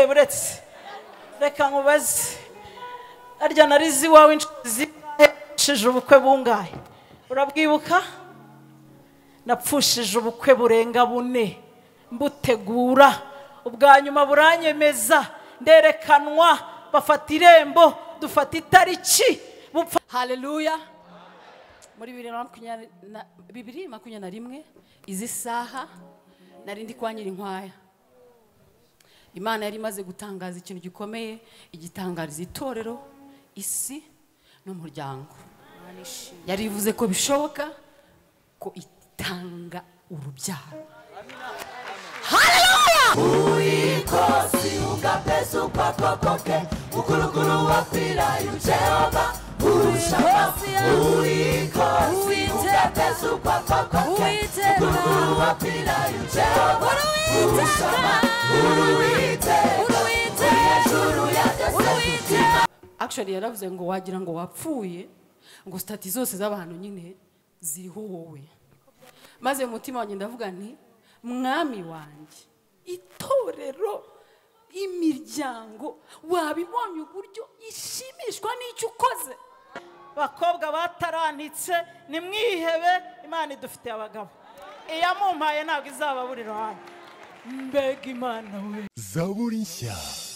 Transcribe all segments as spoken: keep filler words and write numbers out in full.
buretse reka nkubaze arya narizi wawe inshuti zipfushije ubukwe bungahe urabwibuka napfushije ubukwe burenga bune mbutegura ubwa nyuma buranyemeza nderekanwa bafata irembo dufata itariki haleluya muri bibiri makumyabiri na rimwe izi saha narindi kwa Nyirinkwaya Imana yari imaze gutangaza ikintu gikomeye igitangariza itorero isi n'umuryango yari ivuze ko bishoboka ko itanga urubyaro haleluya uikosi ukapesu kwa kokoke ukulukulu wapira Jehova ushama uikosi ukapesu kwa kokoke ukulukulu wapira Jehova ushama uruite uruite uruite actually yaravuze ngo wagira ngo wapfuye ngo stati zose z'abantu nyine ziriho wowe maze mu mutima wanjye ndavuga nti mwami wanjye itorero imiryango wabibonye uburyo ishimishwa n'icyo ukoze bakobwa batarantitse ni mwihebe Imana idufite abagabo iyamumpaye ntabwo izababurira hano mbega Imana we Zaburi nshya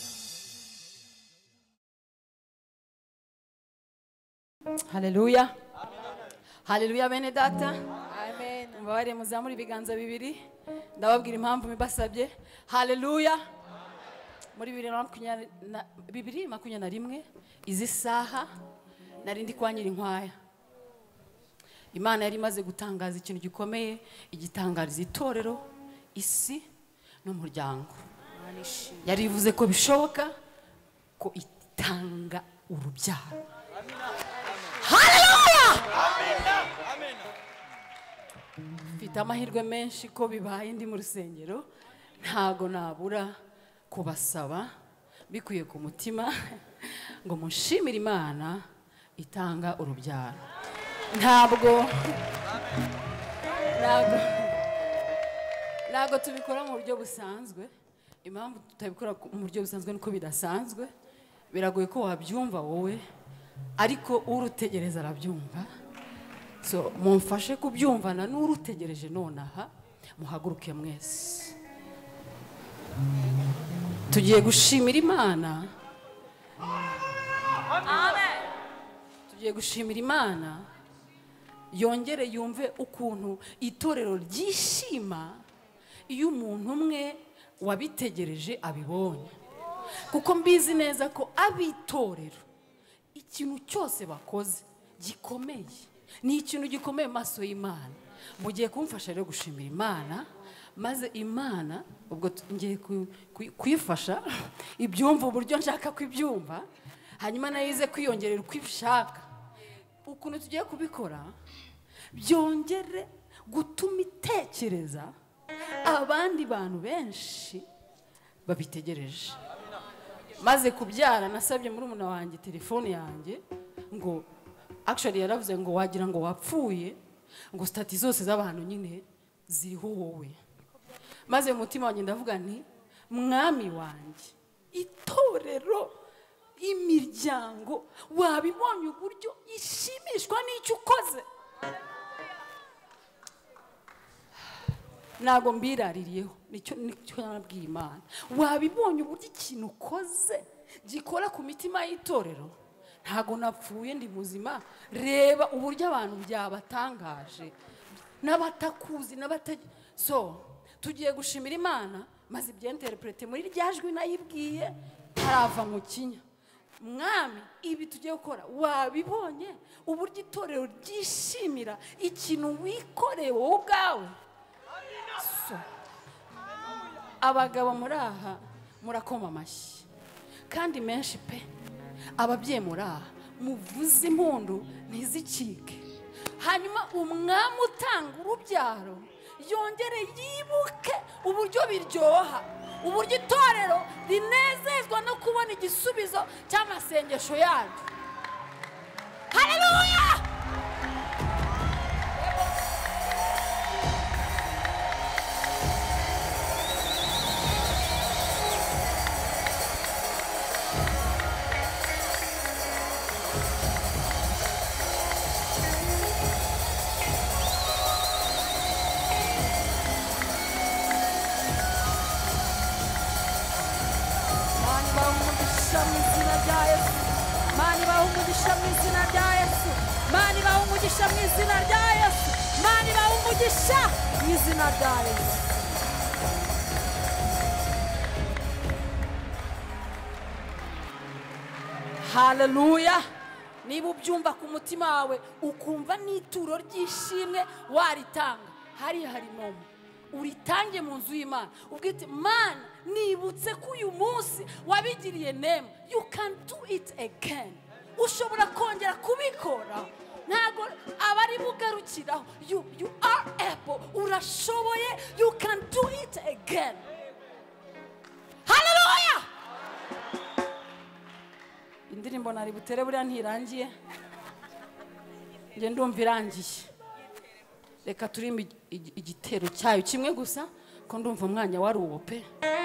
haleluya haleluya bene data amen mubare muzamura ibiganza bibiri ndababwira impamvu mibasabye haleluya muri bibiri makumyabiri na rimwe izi saha narindi kwa Nyirinkwaya Imana yari imaze gutangaza ikintu gikomeye igitangariza itorero isi n'umuryango yari ivuze ko bishoboka ko itanga urubyaro haleluya amen mfite amahirwe menshi ko bibaye ndi mu rusengero ntago nabura kubasaba bikuye ku mutima ngo mushimire Imana itanga urubyaro ntabwo ntabwo ntabwo tubikora mu buryo busanzwe impamvu tutabikora mu buryo busanzwe nuko bidasanzwe biragoye ko wabyumva wowe ariko urutegereza arabyumva so mumfashe kubyumvana n'urutegereje nonaha muhaguruke mwese tugiye gushimira Imana amen tugiye gushimira Imana yongere yumve ukuntu itorero ryishima iyo umuntu umwe wabitegereje abibonye kuko mbizi neza ko abitorero ikintu cyose bakoze gikomeye ni ikintu gikomeye maso y'Imana mugiye kumfasha rero gushimira Imana maze Imana ubwo ngiye kuyifasha ibyumva uburyo nshaka kwibyumva hanyuma nayize kwiyongerera uko ibishaka ukuntu tugiye kubikora byongere gutuma itekereza abandi bantu benshi babitegereje maze kubyara nasabye muri umuna wanjye telefone yanjye ngo actually yaravuze ngo wagira ngo wapfuye ngo stati zose z'abantu nyine ziriho wowe maze mu mutima wanjye ndavuga nti mwami wanjye itorero imiryango wabibonye uburyo ishimishwa n'icyo ukoze nago mbiraririyeho nicyo nicyo nabwiye Imana wabibonye uburyo ikintu ukoze gikora ku mitima y'itorero ntago napfuye ndi muzima reba uburyo abantu byabatangaje n'abatakuzi n'abataje so tugiye gushimira Imana maze ibyenterprete muri ryajwi nayibwiye harava mu kinya mwami ibi tugiye gukora wabibonye uburyo itorero ryishimira ikintu wikoreye wowe ubwawe so abagabo muri aha murakoma amashyi kandi menshi pe ababyeyi muri aha muvuze impundu ntizicike hanyuma umwami utanga urubyaro yongere yibuke uburyo biryoha uburyo itorero rinezezwa no kubona igisubizo cy'amasengesho yaryo haleluya mu izina rya Yesu. Mana ibahe umugisha mu izina rya Yesu. Mana ibahe umugisha mu izina rya Yesu. Haleluya. Niba ubyumva ku mutima wawe ukumva n'ituro ry'ishimwe waritanga, hari hari nomo uritange mu nzu y'Imana ubwite Mana nibutse ko uyu munsi wabigiriye nema. You can do it again. Ushobora kongera kubikora, ntago abari bugarukiraho. You, you are able. Urashoboye. You can do it again. Hallelujah. Indirimbo nari butere buriya ntirangiye, nge ndumva irangiye. Reka turimbe igitero cyayo kimwe gusa ko ndumva umwanya wari uwo pe.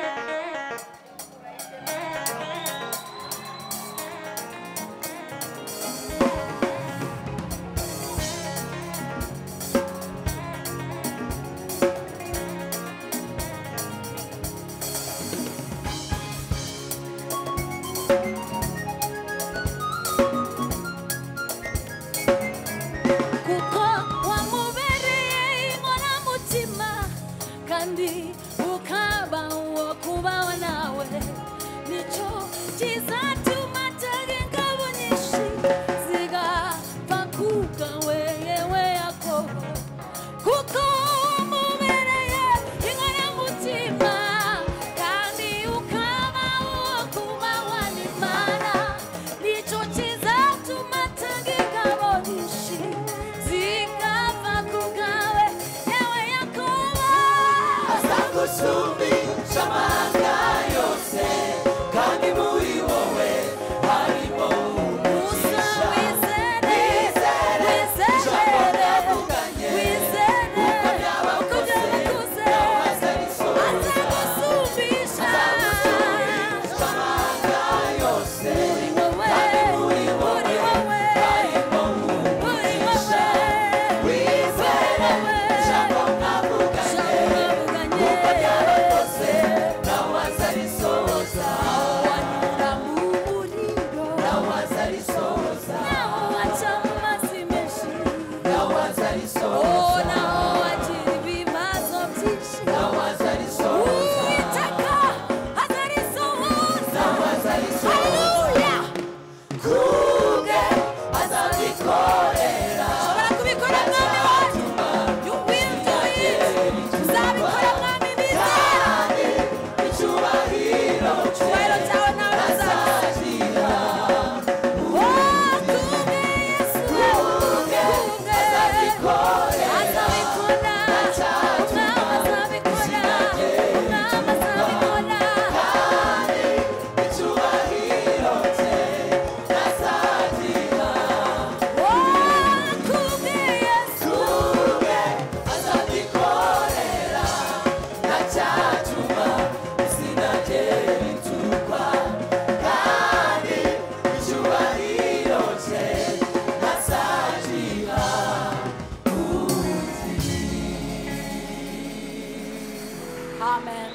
Amen.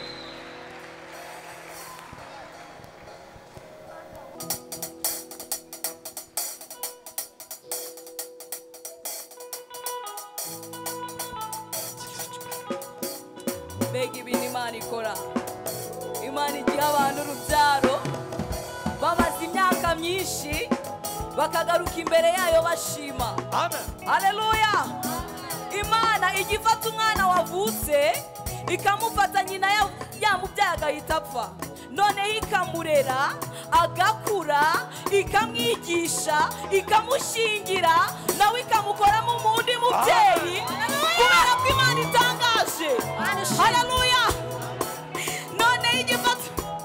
Mbega ibintu Imana ikora. Imana igiha abantu urubyaro bamaze imyaka myinshi bakagaruka imbere yayo bashima. Amen. Haleluya. Imana igifata umwana wavutse ikamufata nyina yamubyaye agahita apfa, noneho ikamurera agakura, ikamwigisha, ikamushingira, nawe ikamukoramo umundi mubyeyi, kubera ko Imana itangaje. Haleluya. Noneho igifata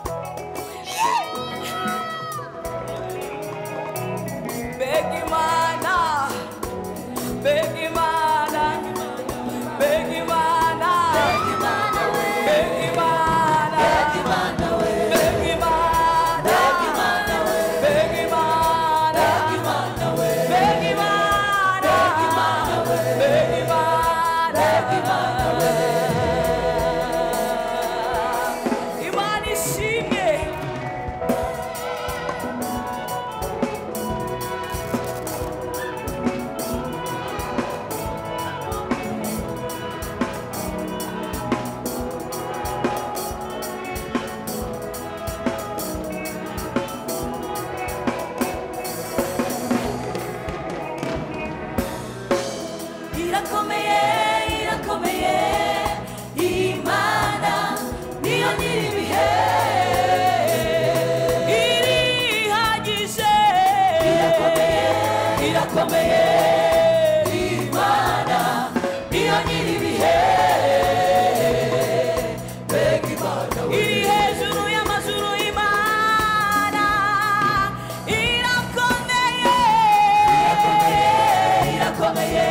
mbega Imana, mbega Imana, mbega Imana, Begimana, irakomeye irakomeye imana niyo nyiribihe irihagije irakomeye irakomeye imana niyo nyiribihe mbega imana we iri hejuru y'amajuru imana irakomeye irakomeye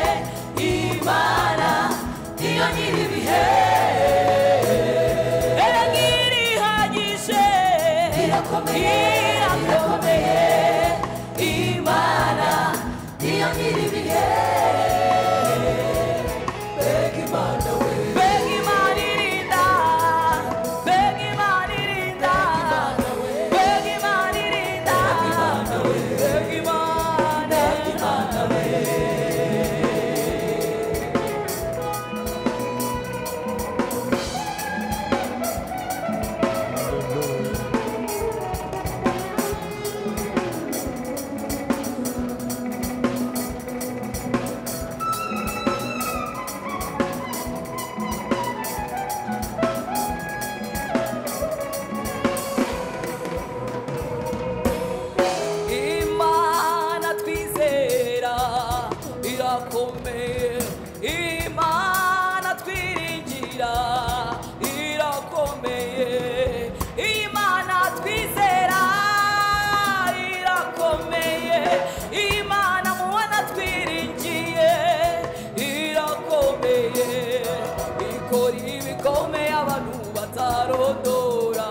imana niyo nyiribihe erega irihagije irakomeye irakomeye imana niyo nyiribihe mbega imana we mbega imana irinda mbega imana irinda mbega imana irinda mbega imana imana we imana twizera irakomeye imana twiringira irakomeye imana twizera irakomeye imana mubona twiringiye irakomeye ikora ibikomeye abantu batarondora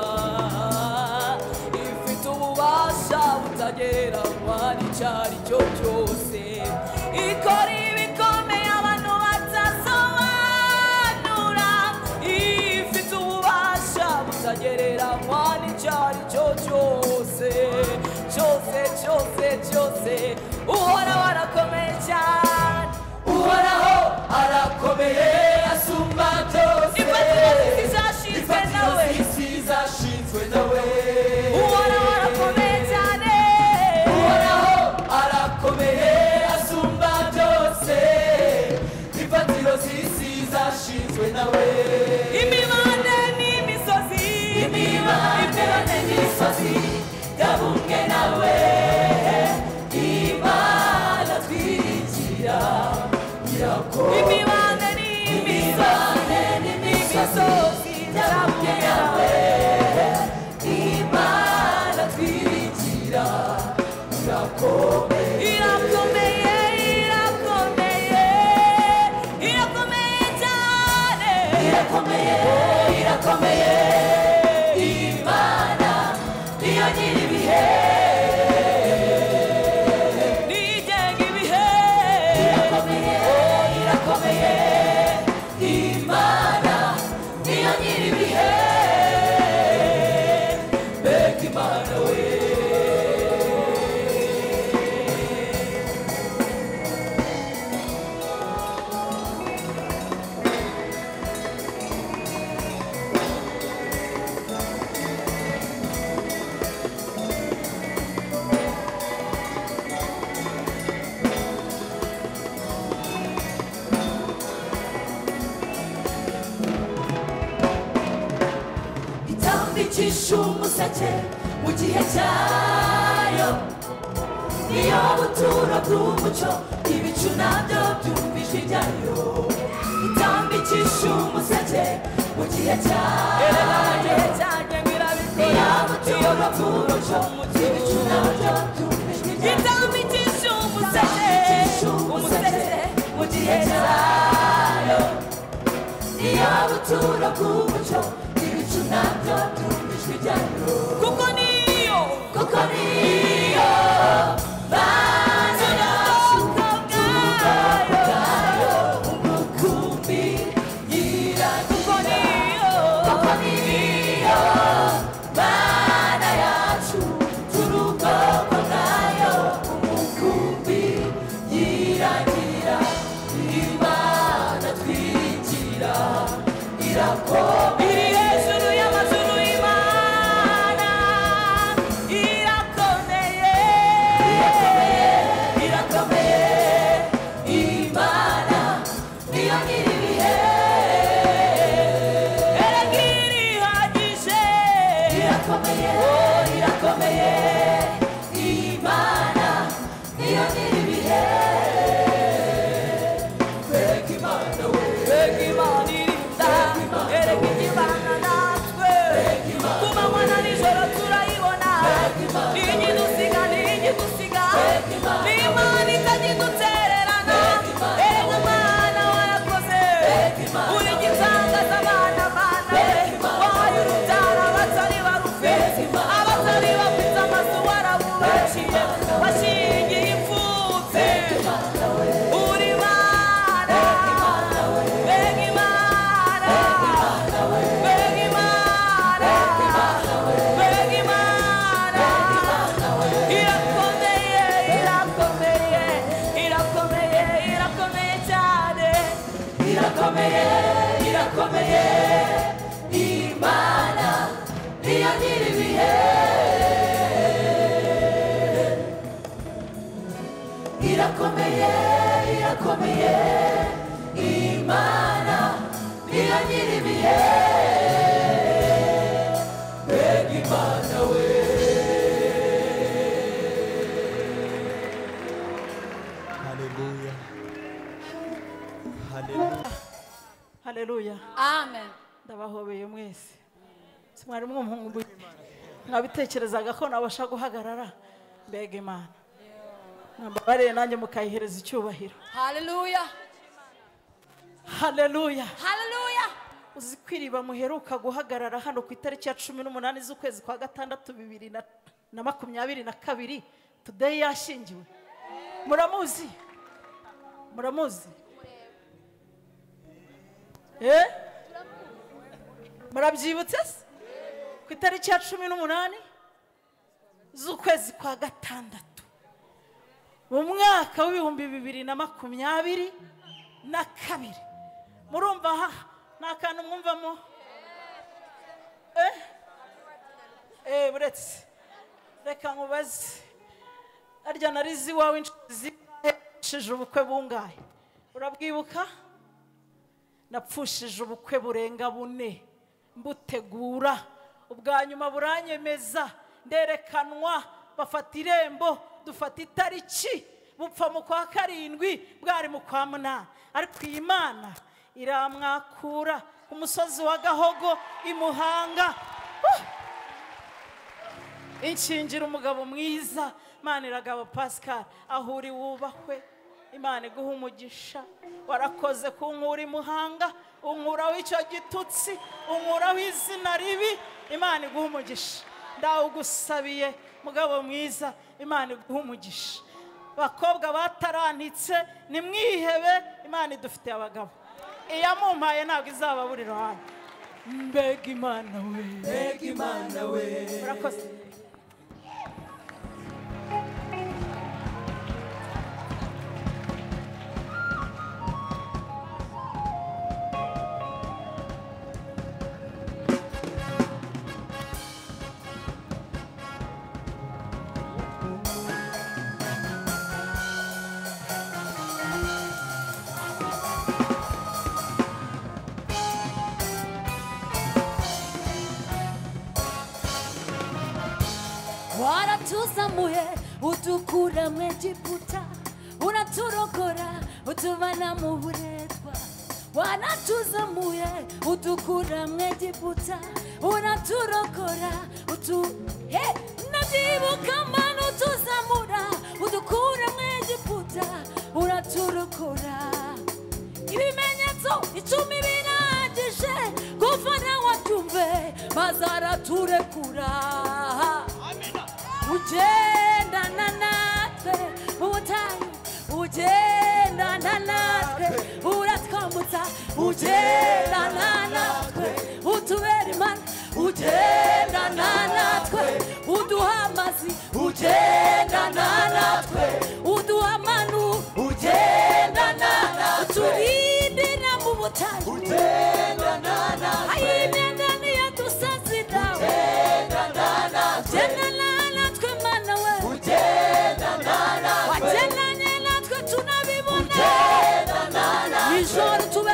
ifite ububasha butagereranywa n'icyari cyo cyose ikora ibikomeye abantu batasobanura ifite ububasha butagereranywa n'icyari cyo cyose cyose cyose cyose uhora warakomeye cyane uhoraho arakomeye asumba byose imfatiro zishinzwe nawe isi zashinzwe nawe uhora warakomeye cyane uhoraho arakomeye asumba byose imfatiro z'isi zashinzwe nawe imibande n'imisozi imibande n'imisozi yabumbwe nawe imana twiringira irakomeye imibande n'imisozi n'imisozi yabumbwe nawe imana twiringira irakomeye irakomeye irakomeye irakomeye cyane irakomeye irakomeye imana niyo nyiribihe nigenga ibihe irakomeye irakomeye imana niyo nyiribihe mbega imana we itambikisha umuseke mu gihe cyayo niyo buturo bw'umucyo ibicu nabyo byumva ijwi ryayo itambikisha umuseke mu gihe cyayo igihe cyanjye ngirabikora niyo buturo bw'umucyo ibicu nabyo byumva ijwi ryayo itambikisha umuseke umuseke mu gihe cyayo niyo buturo bw'umucyo ibicu nabyo byumva ijwi ryayo kuko niyo kuko niyo mana yacu ubwoko bwayo umukumbi kuko yiragira niyo kuko niyo mana yacu turi ubwoko bwayo umukumbi yiragira imana twigira irakomeye iri hejuru y'amajuru y'imana irakomeye irakomeye irakomeye imana niyo nyiribihe eragiri hagije irakomeye irakomeye Imana niyo nyiribihe mbega Imana we mbega Imana irinda erega ikibana natwe ku manywa na nijoro turayibona ntiyidusiga ntiyidusiga ni Imana itagidutererana erega Mana warakoze uri gitangaza abana bana wahaye urubyaro abatari barufite abatari bafite amazu warabubakiye washingiye imfubyi uri Imana mbega Imana mbega Imana mbega Imana irakomeye irakomeye irakomeye irakomeye cyane irakomeye irakomeye Imana niyo nyiribihe irakomeye irakomeye Imana niyo nyiribihe mbega Imana we Hallelujah. Hallelujah. haleluya amen ndabahobeye mwese mwari mwumva mwabitekerezaga ko nabasha guhagarara mbega Imana mwambabariye nanjye mukayihereza icyubahiro haleluya haleluya haleluya uzi ko iriba muheruka guhagarara hano ku itariki ya cumi n'umunani z'ukwezi kwa gatandatu bibiri na- na makumyabiri na kabiri today yashingiwe muramuzi muramuzi eh murabyibutse se ku itariki ya cumi n'umunani z'ukwezi kwa gatandatu mu mwaka w'ibihumbi bibiri na makumyabiri na kabiri murumva aha nta kantu mwumvamo eh eh buretse reka nkubaze arya narizi iwawe inshuti zipfushije ubukwe bungahe urabwibuka napfushije ubukwe burenga bune mbutegura ubwa nyuma buranyemeza nderekanwa bafata irembo dufata itariki bupfa mu kwa karindwi bwari mu kwa munani ariko iyi Mana iramwakura ku musozi wa Gahogo i Muhanga Uh! inshingira umugabo mwiza Maniragaba Pascal aho uri wubahwe Imana iguha umugisha warakoze kunkura i Muhanga unkuraho icyo gitutsi unkuraho izina ribi Imana iguha umugisha ndawugusabiye mugabo mwiza Imana iguha umugisha bakobwa batarantitse nimwihebe Imana idufitiye abagabo iyamumpaye ntabwo izababura iruhande mbega Imana we mbega Imana we murakoze waratuzamuye udukura mu Egiputa uraturokora utubana mu buretwa waratuzamuye udukura mu Egiputa uraturokora utu he nabyibuka Mana utuzamura udukura mu Egiputa uraturokora ibimenyetso icumi birangije kuvana wabyumve maze araturekura ugendana natwe mu butayu ugendana natwe uratwambutsa ugendana natwe utubera Imana ugendana natwe uduha amazi ugendana natwe uduha amanu ugendana natwe uturindira mu butayu ugendana natwe ayi imyenda niyo dusazira ugendana natwe ugendana natwe Mana we ugendana natwe wagendanye natwe tunabibona ugendana natwe ijoro tube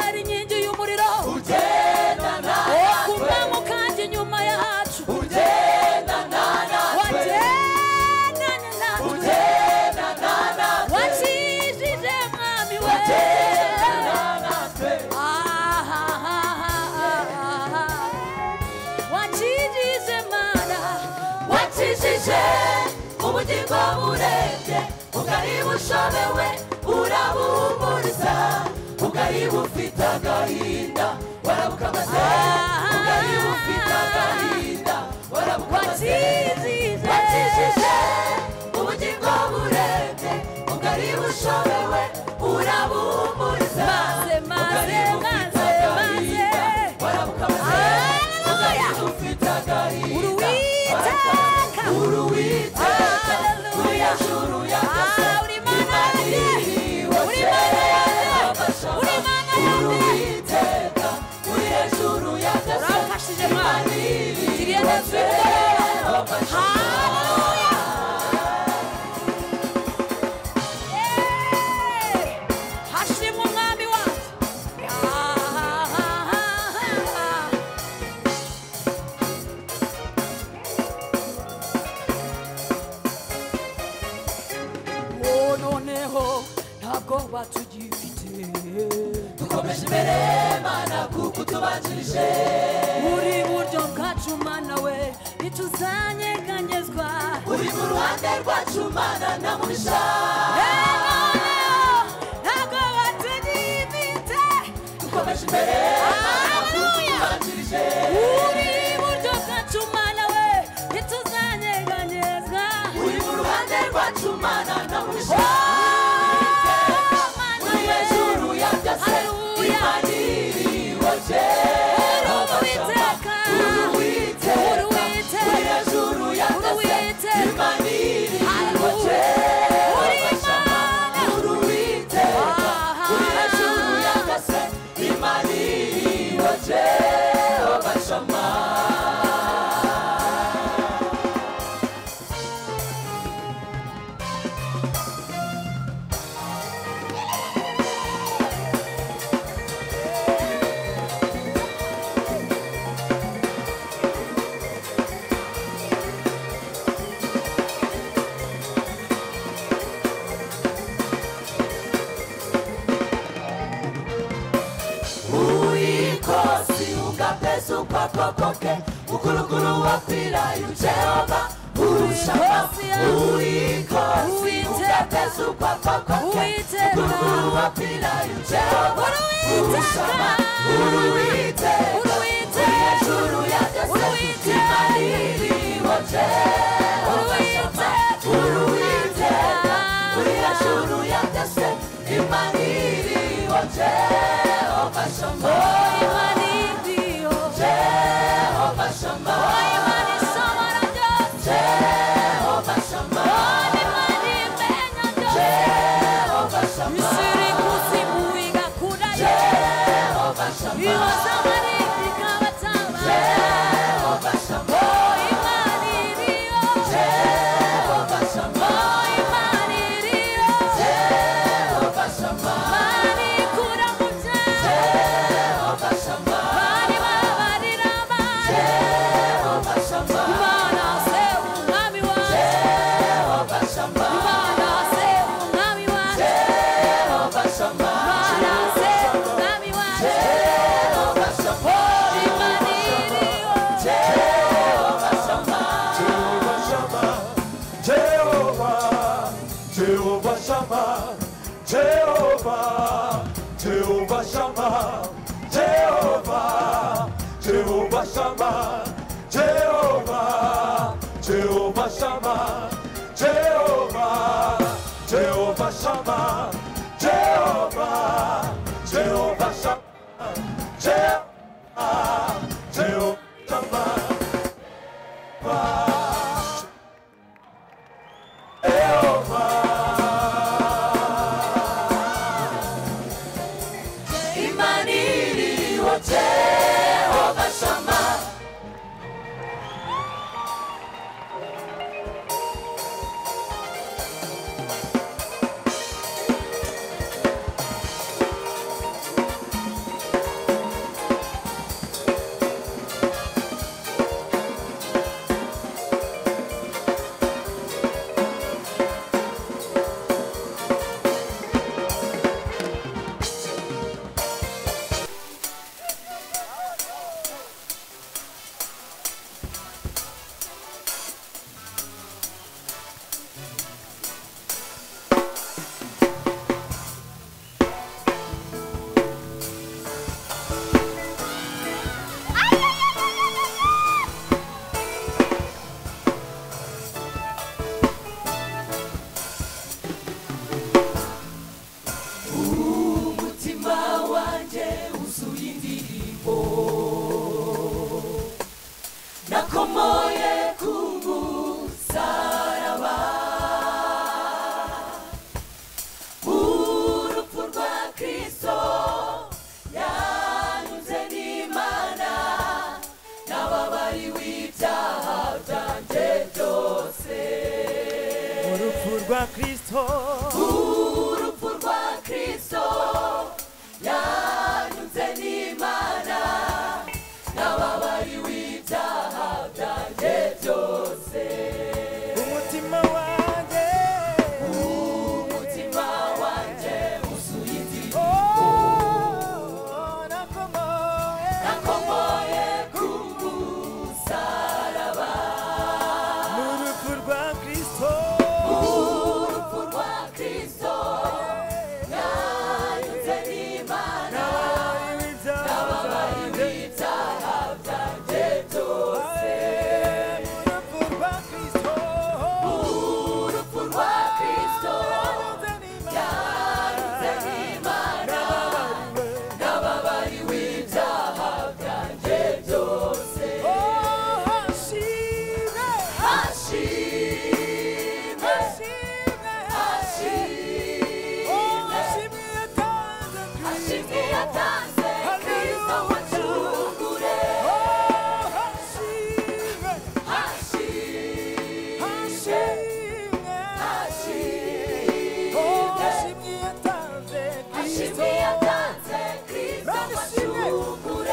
bushobewe urabuhumuriza ubwari bufite agahinda warabukamaze ubwari bufite agahinda warabukamaze wakijije ubugingo burembye ubwari bushobewe urabuhumuriza ubwari bufite agahinda warabukamaze ubwari bufite agahinda uruwiteka uri hejuru y'agase imana iriho uruwiteka uri hejuru y'agase imana iriho hashimwe umwami wacu noneho ntabwo batugifite dukomeje imbere mana kuko tubanjirije muri buryo bwacu mana we ntituzanyeganyezwa uri mu ruhande rwacu mana na murisha ntabwo batugifite dukomeje imbere mana kuko tubanjirije uri buryo bwacu mana we ntituzanyeganyezwa uri mu ruhande rwacu mana na murisha uri hejuru y'agase imana iriho uruwiteka uruwiteka uri hejuru y'agase imana iriho uruwiteka uri hejuru y'agase imana iriho Jehova Shama. Ukapokoke ukulukulu wapila yu Jehova ushama uikosi ukapesu ukapokoke ukulukulu wapila yu Jehova ushama uruiteka uye juru yagase imana iriho Jehova Shama uruiteka uye juru yagase imana iriho Jehova Shama Jehova Shama, imani samara Jehova Shama, imani menya Jehova Shama, misiri kusimuiga kuna Jehova Shama, iwazamani ikabatama Jehova Shama, imani rio Jehova Shama, imani rio Jehova Shama, imani kuna muja Jehova Shama. Jehova Shama, imana se umwami wa Jehova Shama, imana se umwami wa Jehova Shama, imana se umwami wa Jehova Shama, imana iriho Jehova Shama, Jehova Shama, Jehova, Jehova Shama, Jehova, Jehova Shama, Jehova, Jehova Shama, Jehova, Jehova Shama, Jehova, Jehova Shama, Jehova, Jehova Shama, Jehova, Jehova Shama, Jehova, imana iriho Jehova Shama. rwa Kristo urupfu rwa Kristo yanyuze n'Imana n'ababariwe ibyaha byanjye byose umutima wanjye umutima wanjye wuzuye indirimbo nakomoye nakomoye ku musaraba n'urupfu rwa Kristo urupfu rwa Kristo yanyuze n'Imana n'ababariwe ibyaha byanjye byose urupfu rwa Kristo urupfu rwa Kristo yanyuze n'Imana n'ababariwe ibyaha byanjye byose hashimwe ashimwe ashimwe ashimwe yatanze Kristo wacungure ashimwe ashimwe ashimwe yatanze Kristo wacungure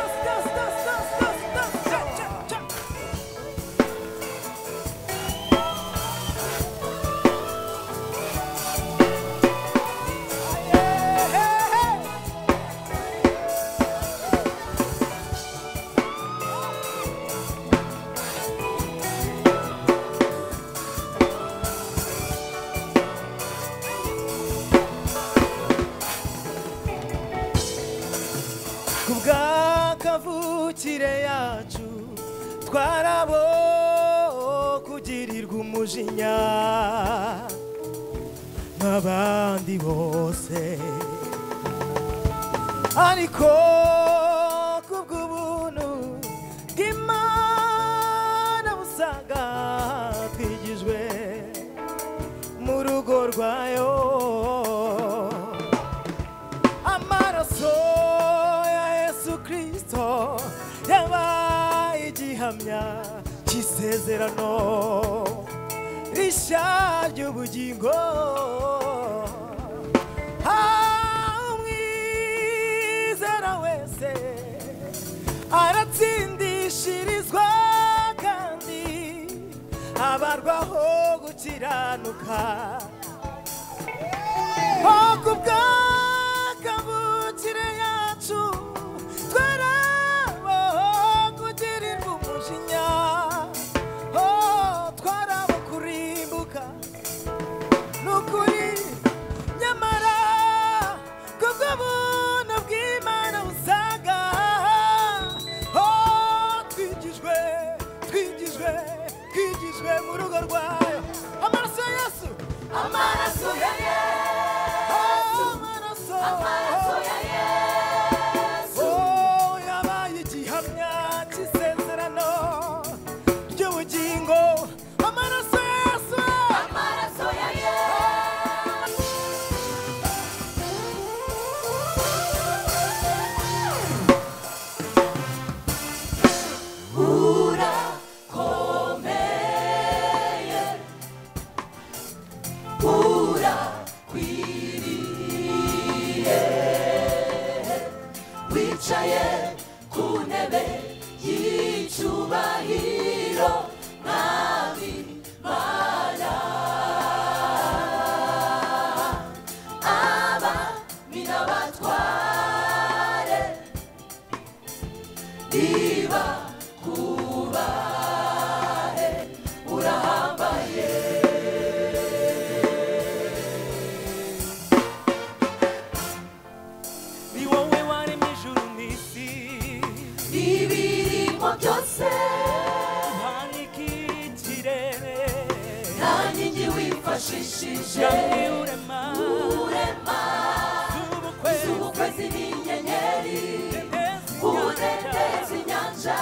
kubw'akavukire yacu twarabo kugirirwa umujinya nk'abandi bose ariko kubw'ubuntu bw'Imana busaga twigijwe mu rugo rwayo amaraso ya Yesu Kristo yabaye igihamya cy'isezerano rishya ry'ubugingo umwizera wese aratsindishirizwa kandi abarwaho gukiranuka kubw'akavukire yacu twarabo kugirirwa umujinya twarabo kurimbuka n'ukuri nyamara kubw'ubuntu bw'Imana busaga twigijwe twigijwe twigijwe mu rugo rwayo amaraso ya Yesu amaraso ya Yesu amaraso ya Yesu yabaye igihamya cy'isezerano ry'ubugingo amaraso ya Yesu amaraso ya Yesu urakomeye urakwiriye wicaye ku ntebe y'icyubahiro mwami Mana abami n'abatware nibakubahe urahambaye ni wowe waremye ijuru n'isi ibirimo byose uhanika ikirere nta nkingi wifashishije namwe urema urema z'ubukwezi z'ubukwezi n'inyenyeri udendeza inyanja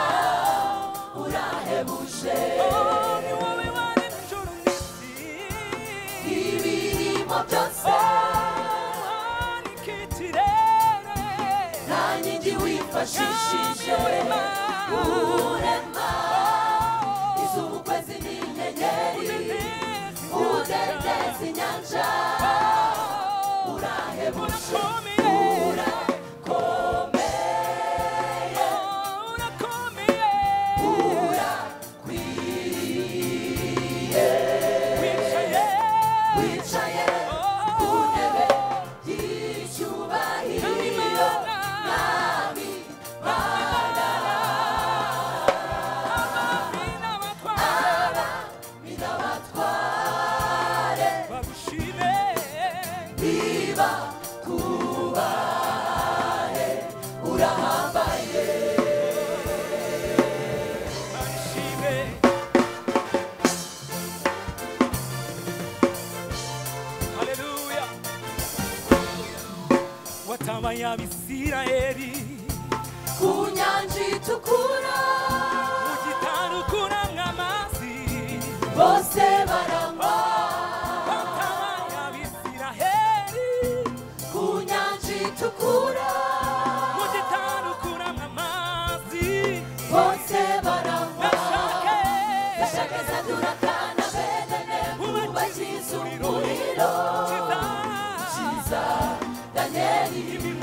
urahebuje ni wowe waremye ijuru n'isi ibirimo byose uhanika ikirere nta nkingi wifashishije urema iz'ubukwezi n'inyenyeri udendeza ugeze inyanja urahebuje Abisirayeli ku nyanja itukura mu gitarukura mw'amazi bose baranywa batabaye Abisirayeli ku nyanja itukura mu gitarukura mw'amazi bose baranywa gashake gashake Saduraka na Abedinego bakiza umuriro kiza Danieli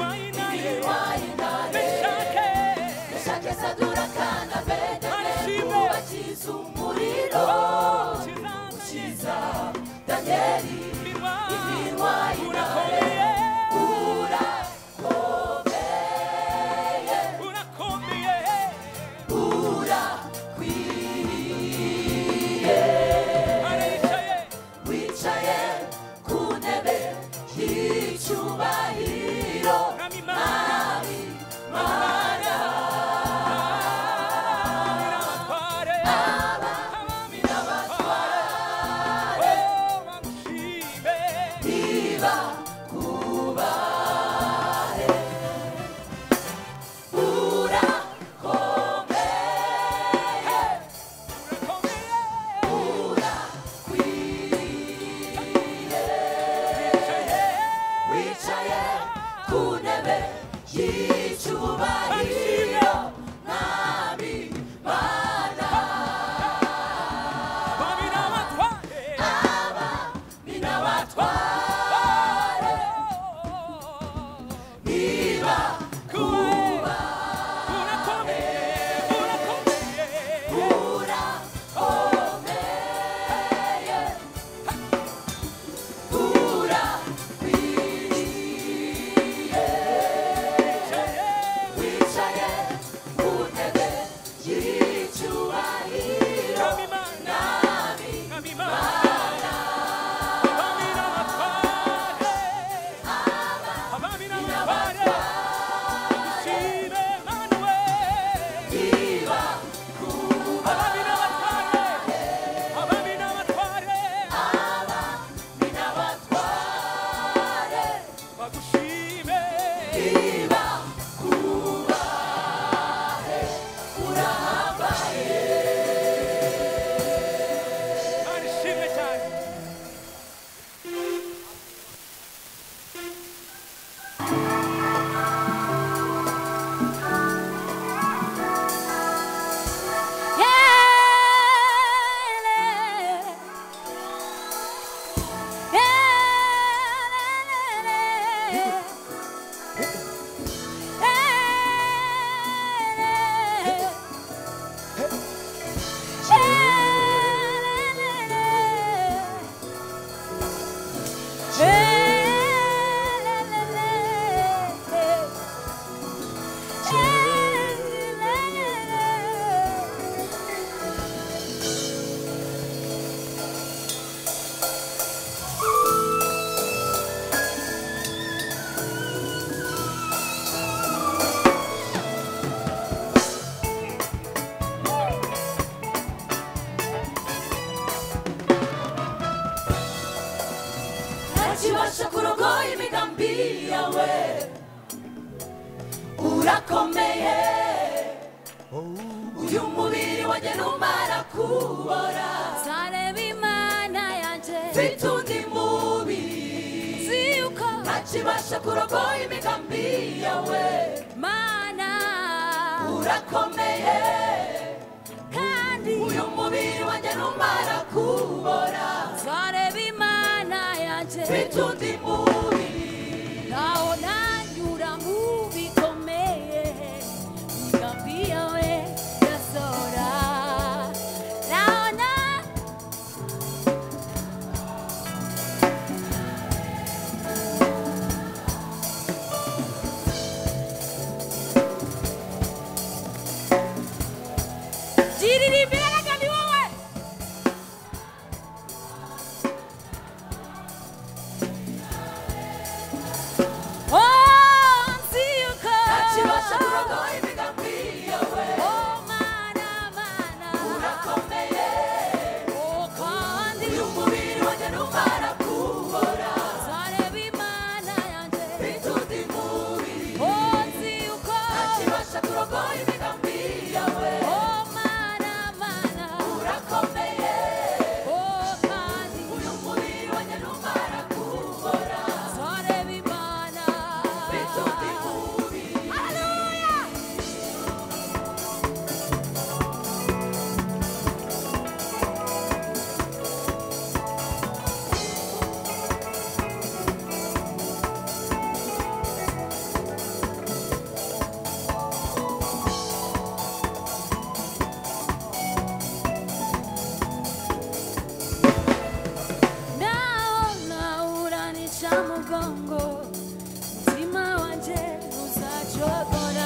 Saduraka na Abedinego bakiza umuriro ukiza Danieli iminwa y'intare urakomeye urakomeye urakwiye wicaye ku ntebe y'icyubahiro Mwami Mana kibasha kurogoya imigambi yawe urakomeye uyu mubiri wanjye numara kubora zareba imana yanjye mfite undi mubiri ziyuko ntakibasha kurogoya imigambi yawe mana urakomeye kandi uyu mubiri wanjye numara kubora zareba imana mfite undi mubiri naona nyura mu bikomeye imigambi yawe yasohora naona jiririmbiraga ni wowe oh nziyuka ntakibasha kurogoya imigambi yawe oh mana mana urakomeye oh kandi uyu mubiri wanjye numara kuwubora zareba imana yanjye mfite undi mubiri oh nziyuka ntakibasha kurogoya imigambi yawe oh mana mana urakomeye oh kandi uyu mubiri wanjye numara kuwubora zareba imana mfite undi mubiri haleluya naona uranica mugongo mutima wanje uzacogora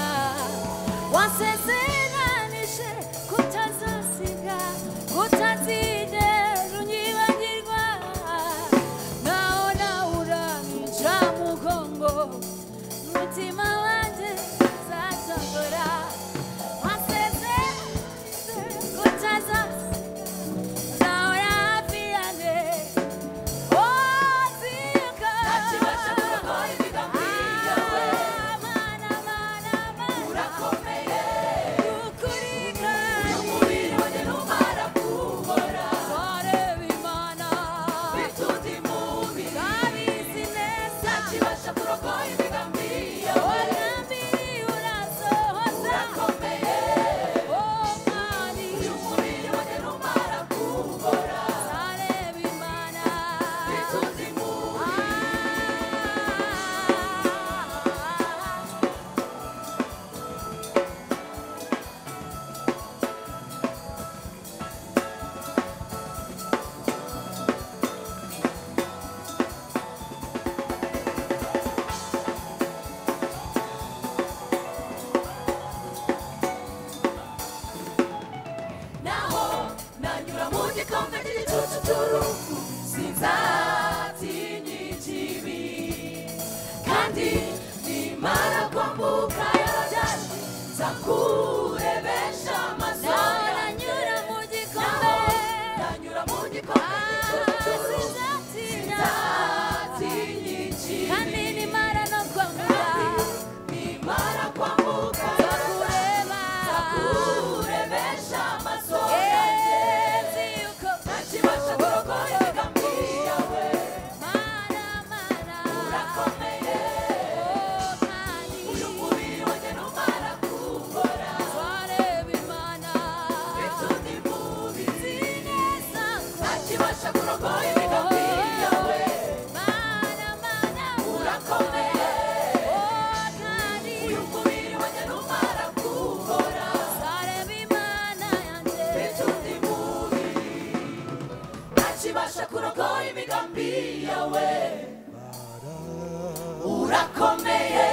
wasezeranije kutazasiga kutazigera unyibagirwa naona uranica mugongo mutima wanje uzacogora wasezeranije kutazasiga uzahora hafi yanjye oh nziyuka ntakibasha kurogoya imigambi yawe mana mana mana urakomeye ukuri uyu kandi mubiri wanjye numara kuwubora zareba imana mfite undi mubiri ndabizi neza ntakibasha kurogoya imigambi yawe wanambi urasohoza urakomeye oh kandi uyu mubiri wanjye numara kuwubora zareba imana mfite undi mubiri naho nanyura mu gikombe cy'igicucu cy'urupfu sinzatinya ikibi kandi nimara kwambuka yorodani nzakurebesha amaso yanjye nanyura mu gikombe nanyura mu gikombe cy'igicucu cy'urupfu sinzatinya sinzatinya ikibi kandi nimara no kwambuka nimara kwambuka nzakureba nzakurebesha amaso yanjye nziyuka ntakibasha kurogoya imigambi yawe mana mana urakomeye oh kandi uyu mubiri wanjye numara kuwubora zareba imana mfite undi mubiri sineza ntakibasha kurogoya imigambi yawe mana mana urakomeye oh kandi uyu mubiri wanjye numara kuwubora zareba imana yanjye mfite undi mubiri ntakibasha kurogoya imigambi yawe urakomeye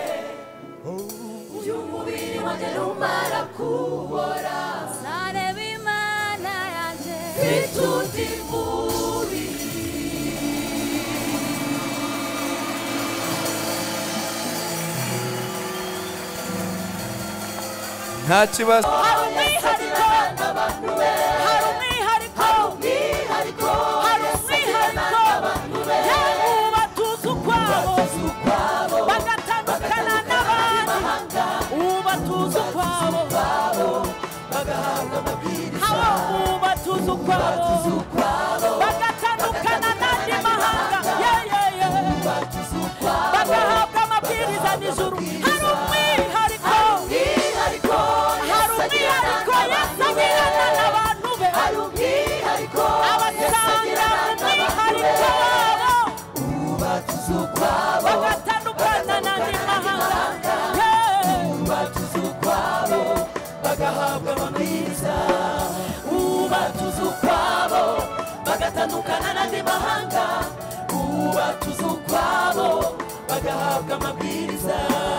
uyu mubiri wanjye numara kuwubora zareba imana yanjye mfite undi mubiri nta kibazo hari umwihariko n'abantu be hari umwihariko hari umwihariko hari yasabirana umwihariko n'abantu be yewe batuzi ukwabo batuzi ukwabo bagatandukana n'abandi mahanga ubatuzi ukwabo babo bagahabwa amabwiriza habo ubatuzi ukwabo batuzi ukwabo bagatandukana n'andi mahanga yeyeye batuzi ukwabo bagahabwa amabwiriza n'ijuru hari umwihariko umwihariko hari umwihariko yasabirana n'abantu be hari umwihariko abasanga umwihariko wabo bahabwa amabwiriza.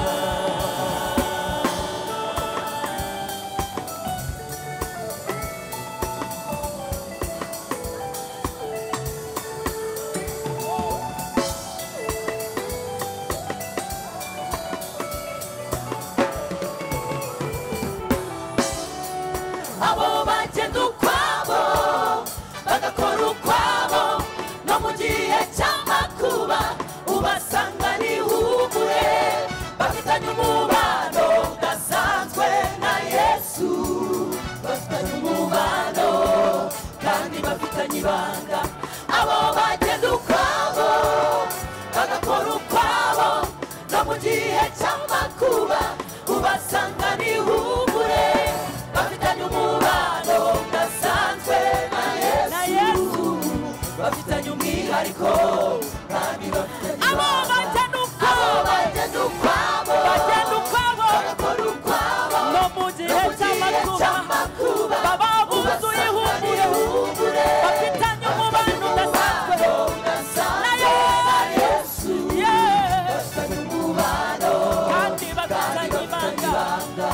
Abo bagenda ukwabo bagakora ukwabo no mu gihe cy'amakuba ubasanga ni humure bafitanye umubano udasanzwe na Yesu, bafitanye umubano kandi bafitanye ibanga. Abo bagenda ukwabo bagakora ukwabo no mu gihe cy'amakuba ubasanga ni humure bafitanye umubano udasanzwe na Yesu, bafitanye umwihariko kandi bafitanye abo bagenda ukwabo bagenda ukwabo bagenda ukwabo bagakora ukwabo no mu gihe cy'amakuba baba buzuye ihumure bafitanye umubano udasanzwe na Yesu, bafitanye umubano kandi bafitanye ibanga.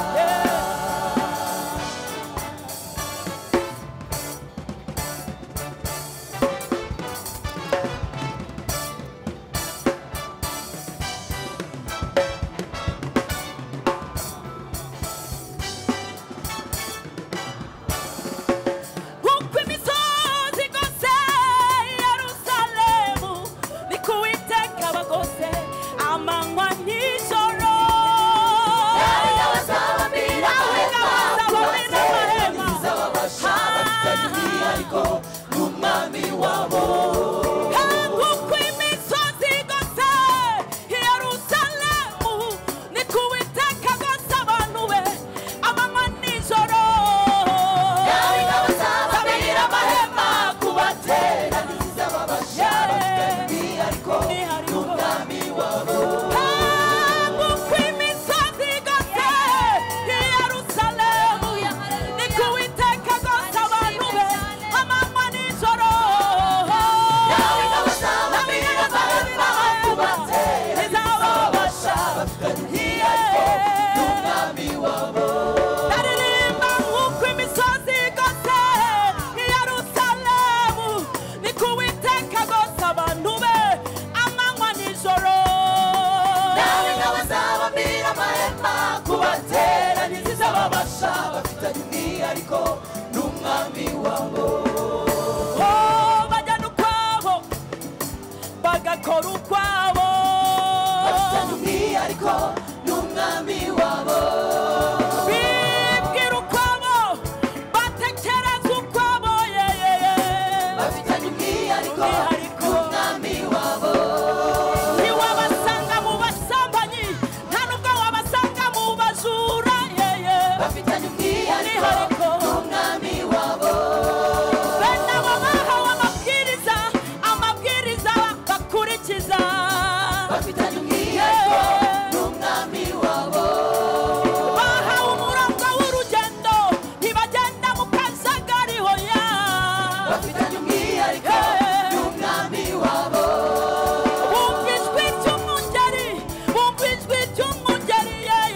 Bagakora ukwabo bafitanye umwihariko n'umwami wabo, bibwira ukwabo batekereza ukwabo bafitanye umwihariko n'umwami wabo. Ntiwabasanga mu basambanyi nta nubwo wabasanga mu bajura bafitanye umwihariko n'umwami wabo. Bene abo bahawe amabwiriza amabwiriza bakurikiza bafitanye umwihariko n'umwami wabo. Bahawe umurongo w'urugendo ntibagenda mu kajagari hoya bafitanye umwihariko n'umwami wabo. Bumva ijwi ry'umwungeri bumva ijwi ry'umwungeri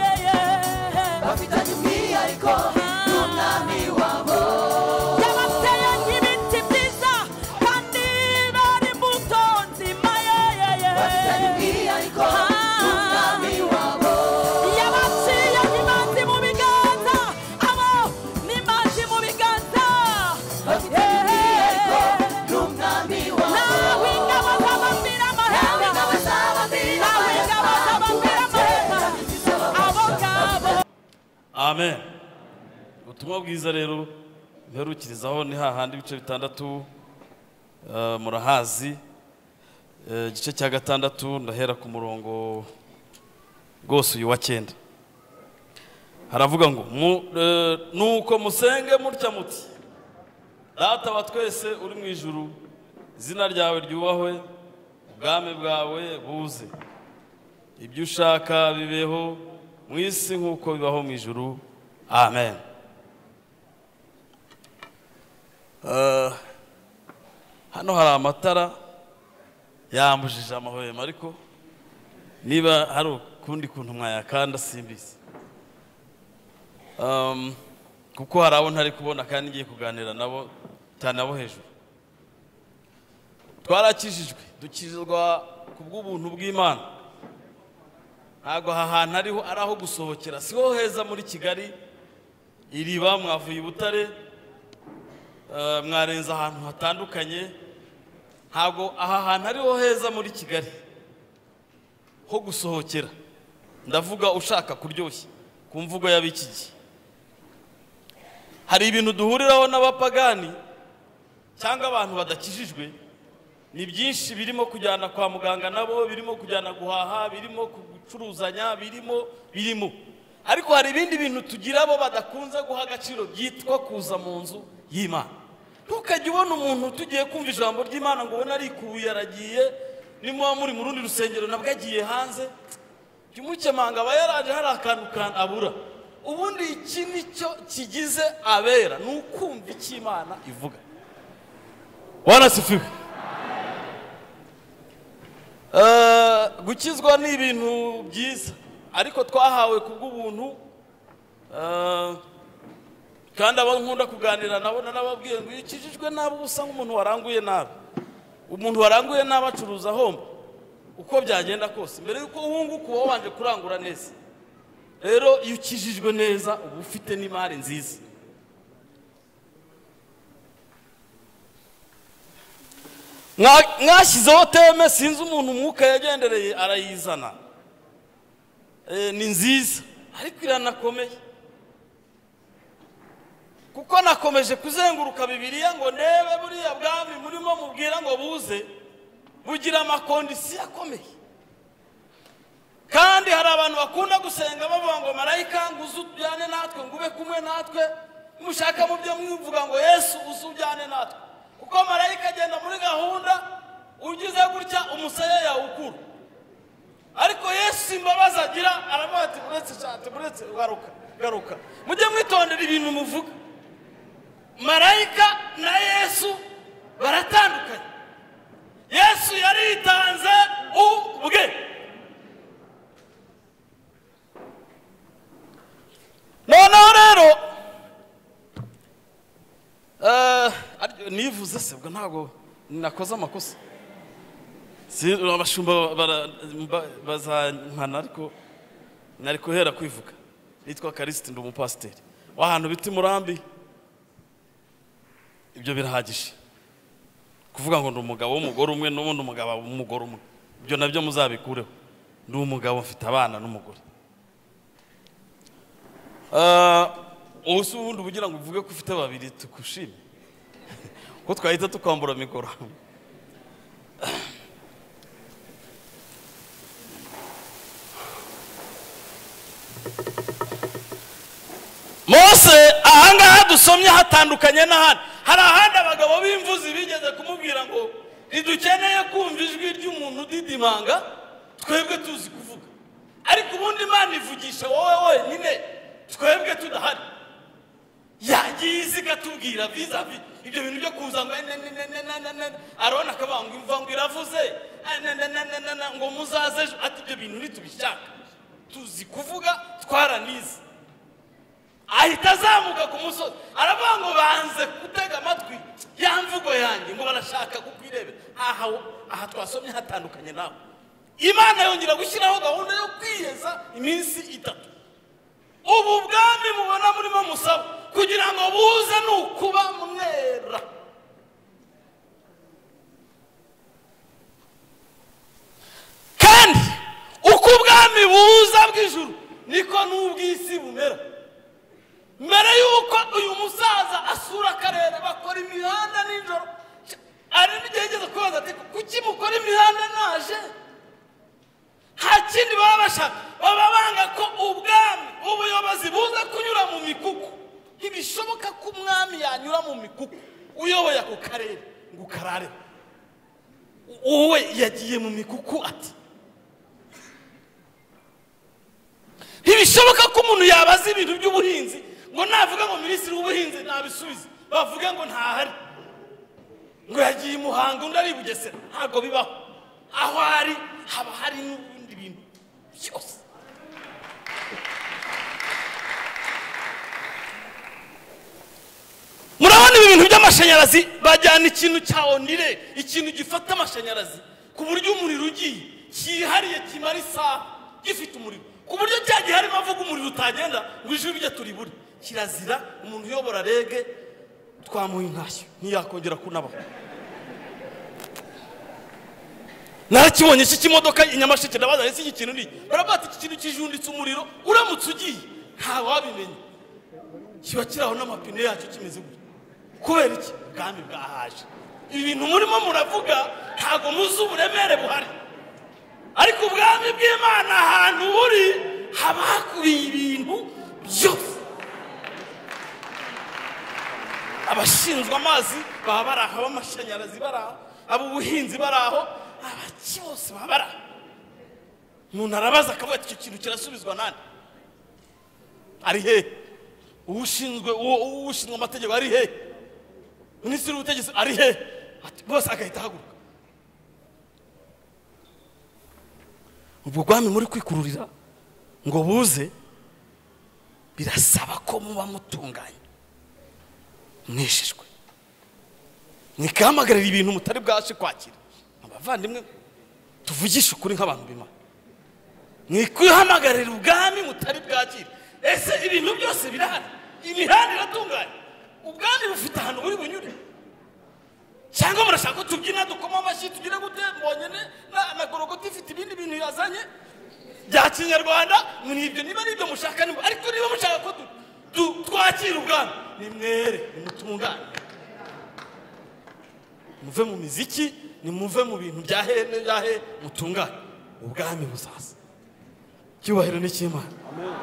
bafitanye umwihariko n'umwami wabo. Yabateye nk'ibiti byiza kandi bari imbuto nzima bafitanye umwihariko n'umwami wabo. Yabaciye nk'imanzi mu biganza abo n'imanzi mu biganza bafitanye umwihariko n'umwami wabo. Nawe ingabo z'abambira amahema nawe ingabo z'abambira amahema abo ngabo. Amen. Ubutumwa bwiza rero mperukirizaho ni hahandi ibice bitandatu eh, murahazi eh, igice cya gatandatu ndahera ku murongo rwose uyu wa cyenda. Haravuga ngo mu- eh, nuko musenge mutya muti Data wa twese uri mu ijuru, izina ryawe ryubahwe, ubwami bwawe buze, ibyo ushaka bibeho mu isi nk'uko bibaho mu ijuru. Amen. Uh, hano hari amatara yambujije amahwemo ariko niba hari ukundi kuntu mwayakanda simbizi um, kuko hari abo ntari kubona kandi ngiye kuganira nabo cyane abo hejuru. Twarakijijwe dukizwa kubw'ubuntu bw'Imana. Ntago aha hantu ariho araho gusohokera, siho heza muri Kigali. Iriba mwavuye Butare, uh, mwarenza ahantu hatandukanye. Ntago aha hantu ariho heza muri Kigali ho gusohokera. Ndavuga ushaka kuryoshya ku mvugo y'abikigi. Hari ibintu duhuriraho n'abapagani cyangwa abantu badakijijwe, ni byinshi birimo kujyana kwa muganga nabo, birimo kujyana guhaha, birimo gucuruzanya, birimo birimo ariko hari ibindi bintu tugira abo badakunze guha agaciro byitwa kuza mu nzu y'Imana. Ntukajye ubona umuntu tugiye kumva ijambo ry'Imana ngo ubona arikubuye aragiye, nimuba muri mu rundi rusengero nabwo agiye hanze, byumukemanga aba yaraje hari akantu kan abura. Ubundi iki nicyo kigize abera, nukumva iki Imana ivuga. Wanasifiwe. Uh, gukizwa ni ibintu byiza ariko twahawe kubw'ubuntu, uh, kandi abo nkunda kuganira nabo nababwiye ngo ikijijwe nabo ubusa nk'umuntu waranguye nabi. Umuntu waranguye nabi acuruza homba uko byagenda kose mbere yuko uhunguka uba wanje kurangura neza. Rero iyo ukijijwe neza uba ufite n'imari nziza. Mwashyizeho teme sinzi umuntu umwuka yagendereye arayizana, e, ni nziza ariko iranakomeye kuko nakomeje kuzenguruka Bibiliya ngo ndebe buriya bwami murimo mubwira ngo buze bugira amakondisiyo akomeye. Kandi hari abantu bakunda gusenga bavuga ngo marayika ngo uzujyane natwe ngo ube kumwe natwe, mushaka mu byo mwivuga ngo Yesu uzujyane natwe, kuko marayika agenda muri gahunda ugize gutya umusaya yawukura. Ariko Yesu imbabazi agira aravuga ati muretse cyate muretse garuka garuka mujye mwitondera ibintu muvuga. Marayika na Yesu baratandukanye. Yesu yaritanze ubwe. Noneho rero uh, nivuze se bwo ntago nakoze amakosa. Si abashumba bazankana ariko nari kuhera kwivuga. Nitwa Kariste ndi umupasiteri w'ahantu biti Murambi. Ibyo birahagije kuvuga ngo ndi umugabo w'umugore umwe n'ubundi umugabo w'umugore umwe, ibyo nabyo muzabikureho. Ndi umugabo mfite abana n'umugore. Uh, ubuso ubundi ubugira ngo uvuge ko ufite babiri tukushime ko twahita tukambura mikoro. Mose ahangaha dusomye hatandukanye n'ahandi. Hari ahandi abagabo b'imvuzi bigeze kumubwira ngo ntidukeneye kumva ijwi ry'umuntu didimanga, twebwe tuzi kuvuga. Ariko ubundi Imana ivugisha wowe wenyine twebwe tudahari. Yagize ikatubwira vizavi ibyo bintu byo kuza ngo Aroni akabanga imva ngo iravuze ngo muzaze ati ibyo bintu nitubishaka tuzi kuvuga twaranize. Ahita azamuka ku musozi aravuga ngo banze gutega amatwi ya mvugo yanjye ngo barashaka kukwirebe. Aha aha twasomye hatandukanye nawe. Imana yongera gushyiraho gahunda yo kwiyeza iminsi itatu. Ubu bwami mubona murimo musaba kugira ngo buze nukuba mwera. Kandi uko ubwami buza bw'ijuru niko n'ubw'isi bumera. Mbere yuko uyu musaza asura akarere bakora imihanda nijoro, ari nigeze kubaza ati kuki mukora imihanda naje? Nta kindi baba bashaka, baba banga ko ubwami ubuyobozi buza kunyura mu mikuku. Ntibishoboka ko umwami yanyura mu mikuku uyoboye ako karere ngo karare. Uwe yagiye mu mikuku ati. Ntibishoboka ko umuntu yabaza ibintu by'ubuhinzi ngo navuga ngo minisitiri w'ubuhinzi nabisubize bavuga ngo ntahari, ngo yagiye Muhanga undi ari Bugesera. Ntago bibaho. Aho ari haba hari n'ibindi bintu byose. Murabona ibi bintu by'amashanyarazi bajyana ikintu cya onire, ikintu gifata amashanyarazi ku buryo umuriro ugiye cyihariye kimara isaha gifite umuriro, ku buryo cya gihe harimo avuga umuriro utagenda ngo ijuru rye turibure. Kirazira umuntu uyobora rege twamuha intashyo ntiyakongera kunabaho. Narakibonye iki kimodoka inyamasheke ndabaza ese iki kintu ni barabati iki kintu kijunditse umuriro uramutse ugiye nta wabimenya, kiba kiraho n'amapine yacyo kimeze gutya. Kubera iki? Ubwami bwahaje. Ibi bintu murimo muravuga ntago muzi uburemere buhari, ariko ubwami bw'Imana ahantu buri haba hakubiye ibintu byose. Abashinzwe amazi baba baraho, ab'amashanyarazi baraho, ab'ubuhinzi baraho, abaki bose baba baraho. Umuntu arabaza akavuga ati icyo kintu kirasubizwa nande? Ari he? Ushinzwe uwo ushinzwe amategeko ari he? Minisitiri w'ubutegetsi ari he? Bose agahita haguruka. Ubwo bwami muri kwikururira ngo buze birasaba ko muba mutunganye, mwishishwe, mwikahamagarira ibintu mutari bwashe kwakira. Abavandimwe tuvugisha ukuri nk'abantu b'Imana, mwikihamagarira ubwami mutari bwakira. Ese ibintu byose birahari, imihanda iratunganye, ubwami bufite ahantu buri bunyure? Cyangwa murashaka ko tubyina dukoma amashyi tugire gute? Mbonye na Gorogota ifite ibindi bintu yazanye bya Kinyarwanda, mwibyo niba nibyo mushaka, ariko niba mushaka ko twakira ubwami nimwere nimutungane, muve mu miziki, nimuve mu bintu bya hene byahe, mutungane, ubwami buzaza. Cyubahiro ni cy'Imana.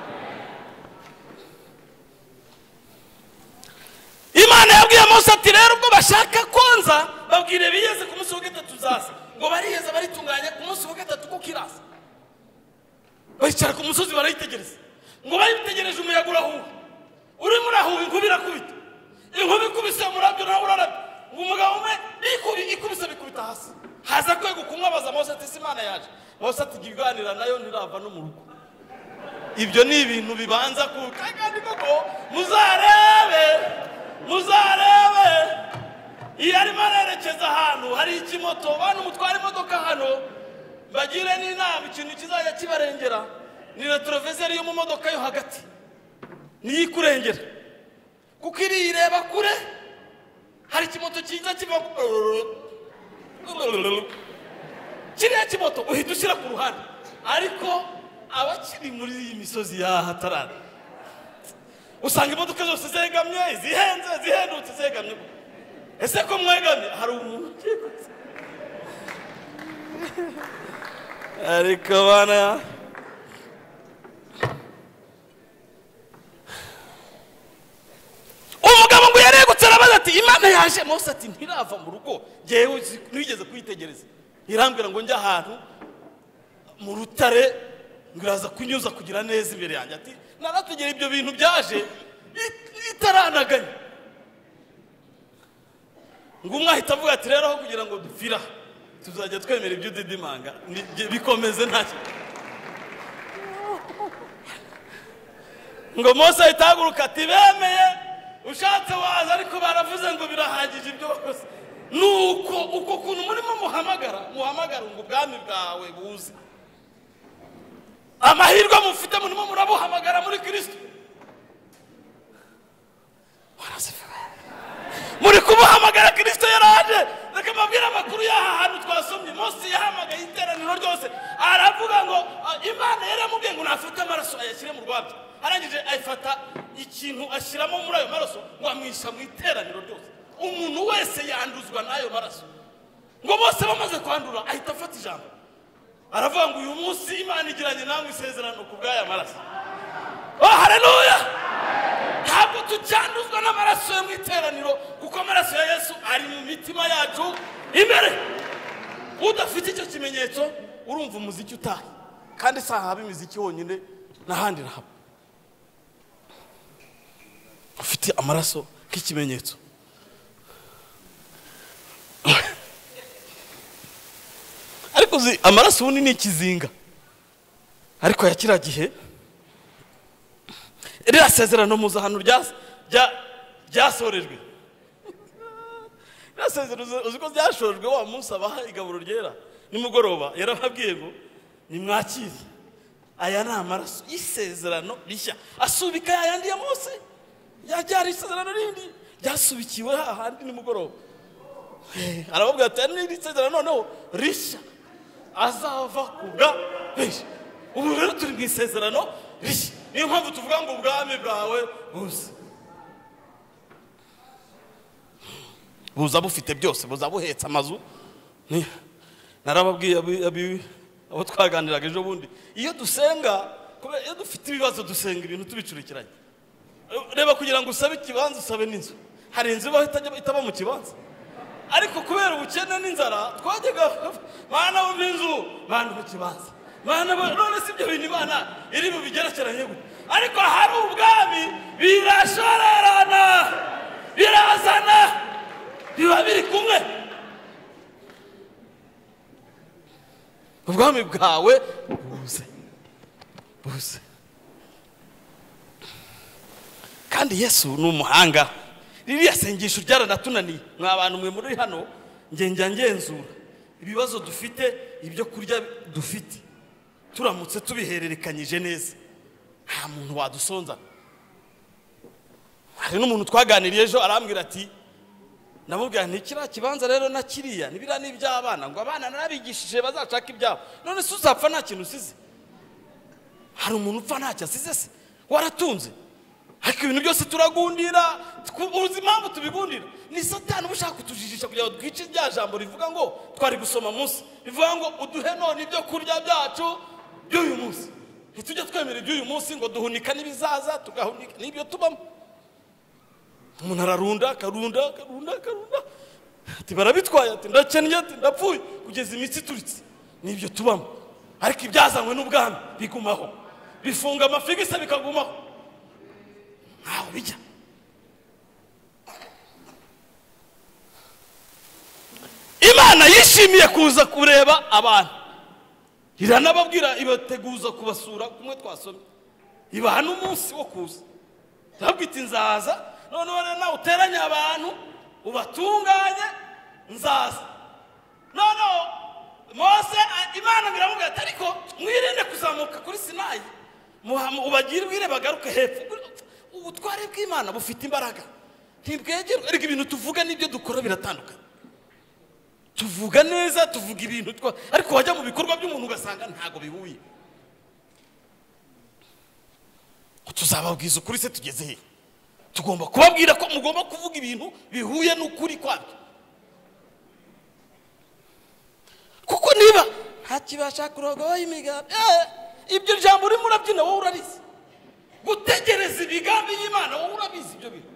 Imana yabwiye Mose ati rero ubwo bashaka konza babwire biyeze ku munsi wa gatatu uzaza. Ngo bariyeze baritunganya ku munsi wa gatatu ko kiraza. Baricara ku musozi barayitegereza. Ngo bayitegereje umuyaga urahuha, urimo urahuha, inkuba irakubita, inkuba ikubise umurabyo nawe urarabya. Ngo umugabo umwe ikubi ikubise bikubita hasi, haza kwego kumwabaza Mose ati Imana yaje. Mose ati giganira nayo ntirava no mu rugo. Ibyo ni ibintu bibanza ku kandi koko muzarebe muzarebe iyo arimo arerekeza ahantu hari ikimoto, bantu mutwara imodoka hano bagire n'inama ikintu kizajya kibarengera ni retroviseur yo mu modoka yo hagati niyo ikurengera, kuko iri ireba kure. Hari ikimoto kiza kiva kiriya kimoto uhita ushyira ku ruhande, ariko abakiri muri iyi misozi yahatarana usanga imodoka zose zegamye, zihenze zihendutse zegamye. Ese ko mwegamye hari umuntu ariko bana umugabo ngo yaregutse arabaza ati Imana yaje. Mose ati ntirava mu rugo, ngewe nigeze kuyitegereza, irambwira ngo njye ahantu mu rutare ngiraza kunyuza kugira neza imbere yanjye. Ati narategera ibyo bintu byaje itaranaganye. Ngo umwe ahita avuga ati rero aho kugira ngo dupfira tuzajya twemera ibyo udidimanga bikomeze ntacyo. Ngo Mose ahita ahaguruka ati bemeye, ushatse waza, ariko baravuze ngo birahagije ibyo bakoze. Nuko uko kuntu murimo muhamagara muhamagara ngo ubwami bwawe buze, amahirwe mufite murimo murabuhamagara muri Kristo. Muri kubuhamagara Kristo yaraje. Reka mabwira amakuru y'aha hantu twasomye. Mose yahamagaye iteraniro ryose, aravuga ngo Imana yaramubwiye ngo nafata amaraso ayashyire mu rwabyo. Arangije ayifata ikintu ashyiramo muri ayo maraso ngo amwisha mu iteraniro ryose. Umuntu wese yanduzwa n'ayo maraso. Ngo bose bamaze kwandura ahita afata ijambo, aravuga ngo uyu munsi Imana igiranye namwe isezerano ku bw'aya maraso. Oh haleluya! Ntabwo tucyanduzwa n'amaraso yo mu iteraniro, kuko amaraso ya Yesu ari mu mitima yacu imbere. Udafite icyo kimenyetso urumva umuziki utahe, kandi saha haba imiziki wonyine n'ahandi nahaba. Ufite amaraso nk'ikimenyetso. Ariko uzi amaraso ubundi ni ikizinga. ariko ya kiriya gihe iriya sezerano mpuzahano ryasorejwe, iriya sezerano uzi ko ryashojwe wa munsi abaha igaburo ryera nimugoroba yarababwiye ngo nimwakire aya ni amaraso y'isezerano rishya asubika yayandi ya Mose, yajyari isezerano rindi ryasubikiwe hahandi nimugoroba. Arababwira ati ni isezerano noneho rishya azava kubwa rishya. Ubu rero turi mu isezerano rishya, niyo mpamvu tuvuga ngo ubwami bwawe buze. Buza bufite byose, buza buhetse amazu. Narababwiye abo twaganiraga ejo bundi, iyo dusenga kubera iyo dufite ibibazo dusenga ibintu tubicurikiranye. Reba kugira ngo usabe ikibanza usabe n'inzu, hari inzu itaba mu kibanza, ariko kubera ubukene n'inzara twajyaga mana wumva inzu mana mu kibanza mana none si ibyo bintu Imana iri mu bigerekeranye gute, ariko hari ubwami birashorerana birazana biba biri kumwe. Ubwami bwawe buze buze. Kandi Yesu ni umuhanga. Ririya sengesho ryaranatunaniye mwa bantu mwe muri hano, ngenge ngenzura ibibazo dufite, ibyo kurya dufite, turamutse tubihererekanyije neza nta muntu wadusonza. Hari n'umuntu twaganiriye ejo arambwira ati, namubwira nti kiriya kibanza rero na kiriya nibira n'iby'abana, ngo abana narabigishije bazacaka ibyabo, none se uzapfa nta kintu usize? Hari umuntu upfa ntacyo asize se? Waratunze, ariko ibintu byose turagundira. Uzi impamvu tubigundira? Ni Satani uba ushaka kutujijisha kugira ngo twice rya jambo rivuga ngo twari gusoma munsi, rivuga ngo uduhe none ibyo kurya byacu by'uyu munsi. Ntitujya twemera iby'uyu munsi ngo duhunika n'ibizaza, tugahunika n'ibyo tubamo. Umuntu ararunda akarunda akarunda akarunda ati barabitwaye, ati ndakennye, ati ndapfuye, kugeza imitsi ituritse. N'ibyo tubamo, ariko ibyazanywe n'ubwami bigumaho, bifunga amafigisa bikagumaho ntaho bijya. Imana yishimiye kuza kureba abantu, iranababwira ibateguza kubasura. Kumwe twasomye ibaha n'umunsi wo kuza, irabwita nzaza none wane nawe uteranye abantu ubatunganye nzaza. None Mose Imana biramubwira ati ariko mwirinde kuzamuka kuri Sinayi, ubagire ubwire bagaruke hepfo. Ubutware bw'Imana bufite imbaraga, ntibwegera. Ariko ibintu tuvuga n'ibyo dukora biratandukanye. Tuvuga neza, tuvuga ibintu twa, ariko wajya mu bikorwa by'umuntu ugasanga ntago bihuye. Tuzababwiza ukuri se tugeze he? Tugomba kubabwira ko mugomba kuvuga ibintu bihuye n'ukuri kwabyo. Kuko niba ntakibasha kurogoya imigambi, eh ibyo jambo uri murabyina wowe urarize. Gutegereza ibigambi y'Imana wowe urabizi ibyo bintu.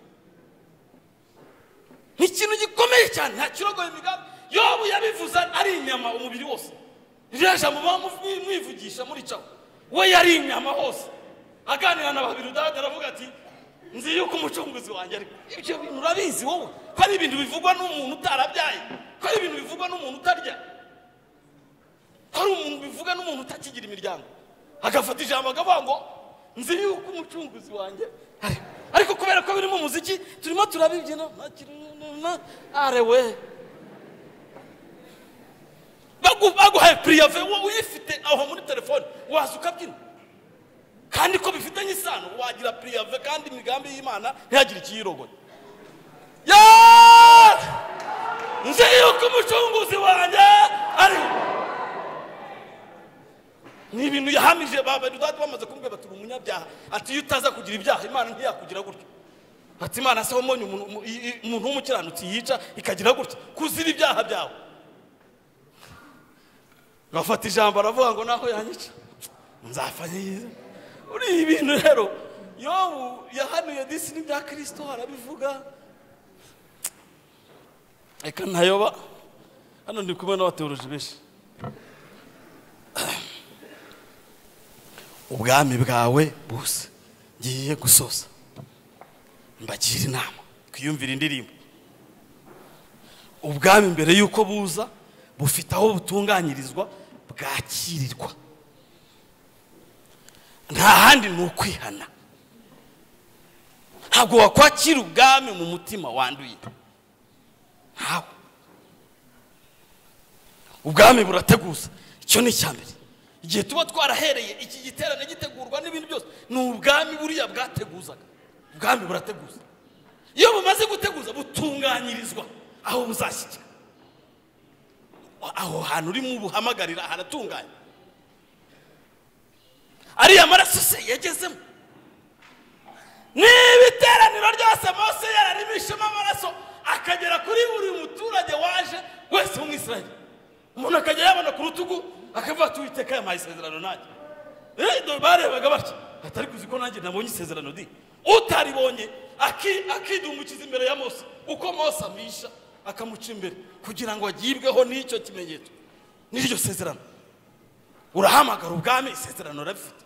Ni ikintu gikomeye cyane, nta kirogoya imigambi. Yobu yabivuze ari inyama umubiri wose. Iriya jambo mwivugisha muri caho, we yari inyama hose. Aganira na babiri Dawidi aravuga ati nzi yuko umucunguzi wanjye ari. Ibyo bintu urabizi wowe ko ari ibintu bivugwa n'umuntu utarabyaye, ko ari ibintu bivugwa n'umuntu utarya, ko ari umuntu bivuga n'umuntu utakigira imiryango, agafata ijambo akavuga ngo nzi yuko umucunguzi wanjye ari. Ariko kubera ko biri mu muziki turimo turabibyina arewe baguhaye prive wowe uyifite aho muri telefone waza ukabyina, kandi ko bifitanye isano. Wagira prive kandi imigambi y'Imana ntihagire ikiyirogoye. Ya nzi yuko umucunguzi wanjye ari. Ni ibintu yahamije baba Dawidi bamaze kumbwira bati umunyabyaha, ati utaza kugira ibyaha Imana ntiyakugira gutyo. Ati Imana se womonye umuntu w'umukiranutsi yica ikagira gutyo kuzira ibyaha byawe. Gafata ijambo aravuga ngo naho yanyica nzafanya yiza. Uri ibintu rero Yobu yahanuye disi n'ibya Kristo arabivuga. Eka ntayoba hano ndi kumwe n'abateoloji benshi. Ubwami bwawe buze. Ngiye gusoza mbagira inama kwiyumvira indirimbo. Ubwami mbere yuko buza bufite aho butunganyirizwa bwakirirwa. nta handi ni ukwihana. Ntabwo wakwakira ubwami mu mutima wanduye, ntawe. Ubwami burateguza, icyo ni icyambere. Igihe tuba twarahereye iki giterane gitegurwa n'ibintu byose, ni ubwami buriya bwateguzaga. Ubwami burateguza. Iyo bumaze guteguza butunganyirizwa aho buzashyikira. Aho hantu uri mu buhamagarira haratunganye. Ariya maraso se yagezemo. N'ibiteraniro ryose Mose yararimishemo amaraso akagera kuri buri muturage waje wese mu Israeli. Umuntu akajya yabona ku rutugu akavuga ati Uwiteka yampaye isezerano nanjye. Eh, barebaga batyo atari kuzi ko nanjye nabonye isezerano di. Utaribonye akidumukiza imbere ya Mose, uko Mose amisha akamuca imbere kugira ngo agibweho n'icyo kimenyetso n'iryo sezerano. Urahamagara ubwami, isezerano rafite.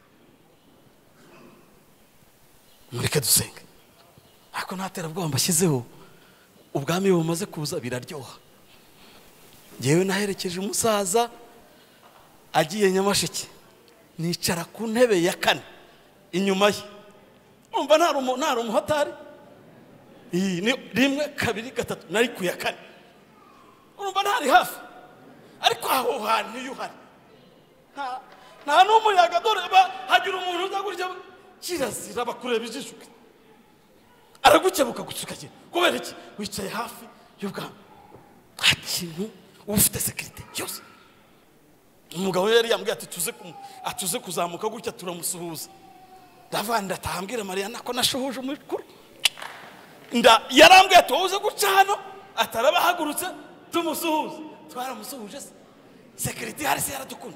Mureke dusenge. Ako ntatera bwo mbashyizeho ubwami bumaze kuza biraryoha. Yewe naherekeje umusaza agiye Nyamasheke, nicara ku ntebe ya kane inyuma ye. Umva nta rumo nta rumo hatari. Iyi ni rimwe kabiri gatatu nari ku ya kane. Urumva ntari hafi. Ariko aho hantu yuhari. Nta nta n'umuyaga dore hagira umuntu uza gutya kirazira bakureba ijisho. Aragukebuka gusuka cye. Kubera iki? Wicaye hafi y'ubwami. Hakintu ufite security yose. Umugabo yari yambwiye ati tuze atuze kuzamuka gutya turamusuhuza. Davanda tahambwira Mariya nako nashohoje umukuru. Nda yarambwiye ati uze guca hano atarabahagurutse tumusuhuza. Twaramusuhuje se. Security hari se yaradukunda.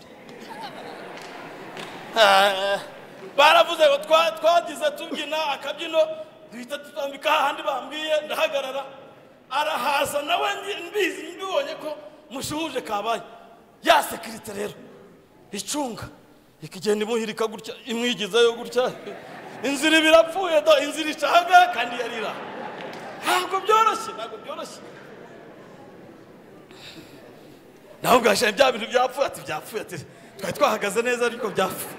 Baravuze ngo twagize tubyina akabyino duhita tutambika handi bambwiye ndahagarara. Arahaza nawe mbizi mbibonye ko mushuhuje kabaye. Ya security rero icunga ikigenda imuhirika gutya imwigizayo gutya. Inzira birapfuye do, inzira icahaga kandi yarira. Ntabwo byoroshye, ntabwo byoroshye. Naho bwashaye bya bintu byapfuye ati byapfuye ati twari twahagaze neza ariko byapfuye.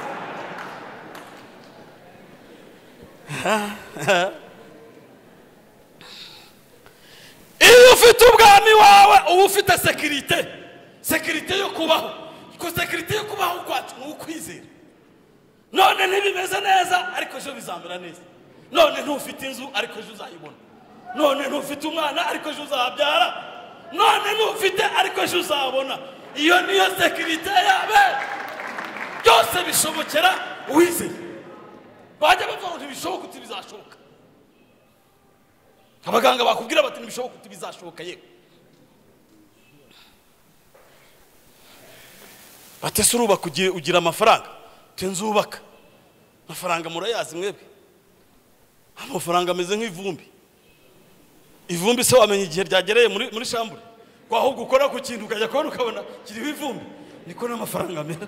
Iyo ufite ubwami wawe uba ufite security. Security yo kubaho. Ko security yo kubaho kwacu ni ukwizera. None ntibimeze neza ariko ejo bizamera neza. None ntufite inzu ariko ejo uzayibona. None ntufite umwana ariko ejo uzabyara. None ntufite ariko ejo uzabona. Iyo niyo security yawe. Byose bishobokera uwizeye. Bajya bavuga ngo ntibishoboka uti bizashoboka. Abaganga bakubwira bati ntibishoboka uti bizashoboka yewe. Bate suruba kugiye ugira amafaranga. Tenzubaka. Amafaranga murayazi mwebwe. Amafaranga ameze nk'ivumbi. Ivumbi se wamenye igihe ryagereye muri muri shambure. Kwa aho gukora ku kintu ukajya kubona ukabona kiriho ivumbi. Niko n'amafaranga amera.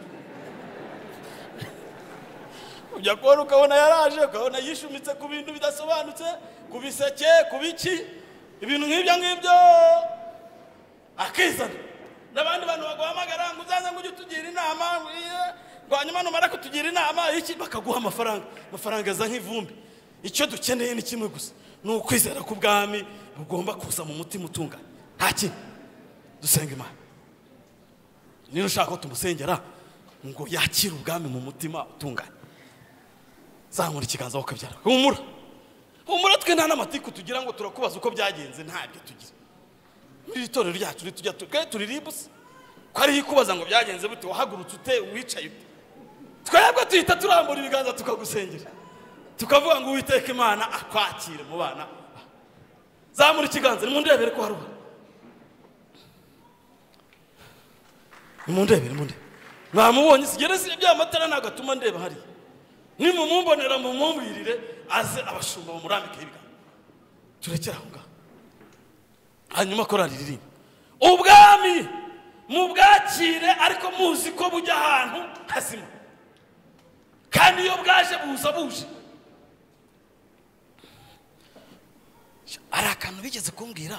Ujya kubona ukabona yaraje ukabona yishumitse ku bintu bidasobanutse, ku biseke, ku biki, ibintu nk'ibyo ngibyo akizana. N'abandi bantu baguhamagara ngo uzaze ngo ujye tugira inama, ngo hanyuma numara kutugira inama iki bakaguha amafaranga. Amafaranga aza nk'ivumbi. Icyo dukeneye ni kimwe gusa, ni ukwizera ku bwami bugomba kuza mu mutima utunganye. Nta kintu. Dusenga Imana. Niyo ushaka ko tumusengera ngo yakire ubwami mu mutima utunganye. Zamura ikiganza ukabyara. Humura. Humura twe nta n'amatiku tugira ngo turakubaza uko byagenze ntabyo tugira. Muri itorero ryacu tujya twe turiribuse. Ko ari ikubaza ngo byagenze bute wahagurutse ute wicaye ute. Twebwe tuhita turambura ibiganza tukagusengera. Tukavuga ngo Uwiteka Imana akwakire mu bana. Zamura ikiganza nimundebere ko haruha. Nimundebere munde. Mwamubonye sigere si bya matara nagatuma ndeba hari. Nimumumbonera mu mumbirire aze abashumba mu murambike ibiganza. Turekera aho ngaho. Hanyuma korari riri. Ubwami mu bwakire ariko muzi ko bujya ahantu hazima. Kandi iyo bwaje buza buje. Arakantu bigeze kumbwira.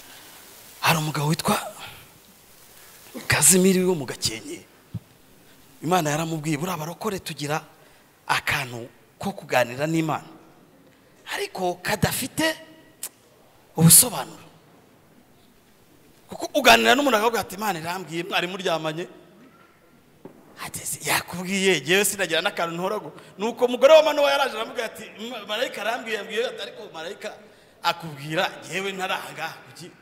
Hari umugabo witwa Kazimiri wo mu Gakenke. Imana yaramubwiye buri abarokore tugira akantu ko kuganira n'Imana ariko kadafite ubusobanuro kuko uganira n'umuntu akavuga ati Imana irambwiye mwari muryamanye ati yakubwiye yewe sinagira n'akantu ntorago nuko umugore wa Manowa yaraje aramubwira ati marayika arambwiye yambwiye ati ariko marayika akubwira yewe ntaranga kuki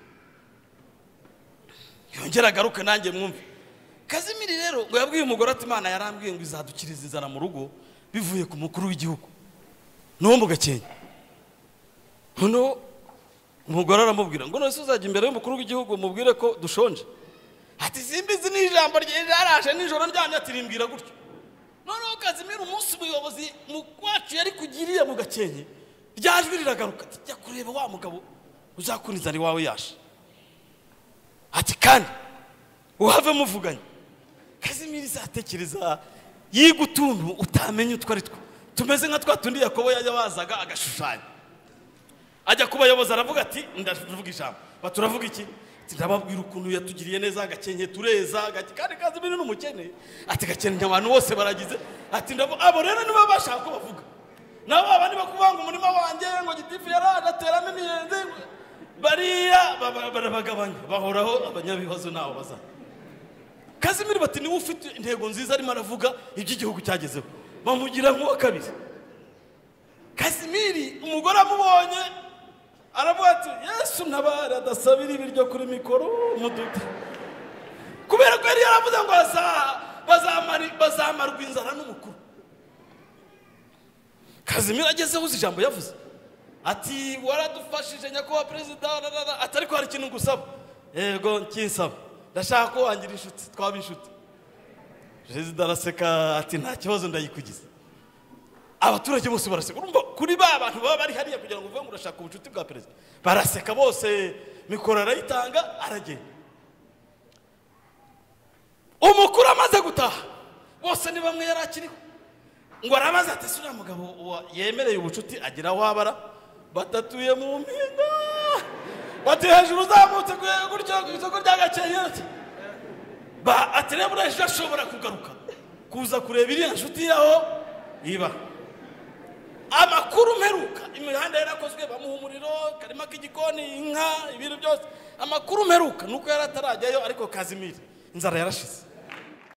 yongera garuka nanjye mwumve. Kazimiri rero ngo yabwiye umugore ati Imana yarambwiye ngo izadukiriza izana mu rugo bivuye ku mukuru w'igihugu no mu Gakenke. Hano umugore aramubwira ngo none uzajya imbere y'umukuru w'igihugu mubwire ko dushonje. Ati simbizi ni ijambo ryaraje nijoro ndyamye ati rimbwira gutyo. None Kazimiri umunsi umuyobozi mu kwacu yari kugiriye mu Gakenke ryajwi riragaruka ati jya kureba wa mugabo uzakuniza ari wawe yashe. Ati kandi uhave muvuganye. Kazimiri zatekereza yiga utuntu utamenye utwari two tumeze nka twa tundi Yakobo yajya bazaga agashushanya ajya kubayoboza aravuga ati ndavuga ijambo baturavuga iki ndababwira ukuntu yatugiriye neza Gakenke tureza kandi Kazimiri n'umukene ati Gakenke abantu bose baragize ati ndabo abo rero niba bashaka ko bavuga nabo abandi bakubanga umurima wanjye ngo gitifu yaraje ateramo imiyenze bariya barabagabanya bahoraho abanyabibazo nawo baza. Kazimiri bati ni ufite intego nziza arimo aravuga iby'igihugu cyagezeho bamugira nk'uwa kabiri. Kazimiri umugore amubonye aravuga ati Yesu ntabara adasabira ibiryo kuri mikoro muduti kubera ko yari yaravuze ngo bazamara bazamarwa inzara n'umukuru. Kazimiri agezeho uzi ijambo yavuze ati waradufashije nyakubahwa perezida atari ko hari ikintu ngusaba. Yego kinsaba ndashaka ko wangira inshuti twaba inshuti. Perezida araseka ati nta kibazo ndayikugize. Abaturage bose baraseka urumva kuri ba bantu baba bari hariya kugira ngo uvuge ngo urashaka ubucuti bwa perezida baraseka bose mikoro arayitanga aragenda. Umukuru amaze gutaha bose ni bamwe yarakiriho ngo arabaza ati sura mugabo yemereye ubucuti agira wabara batatuye mu mpinga bati hejuru uzamutse gutyo isoko rya Gakenke ba aterebura ejo ashobora kugaruka kuza kureba iriya nshuti yaho iba. Amakuru mperuka imihanda yarakozwe bamuha umuriro karima k'igikoni inka ibintu byose amakuru mperuka nuko yaratarajyayo ariko Kazimiri inzara yarashize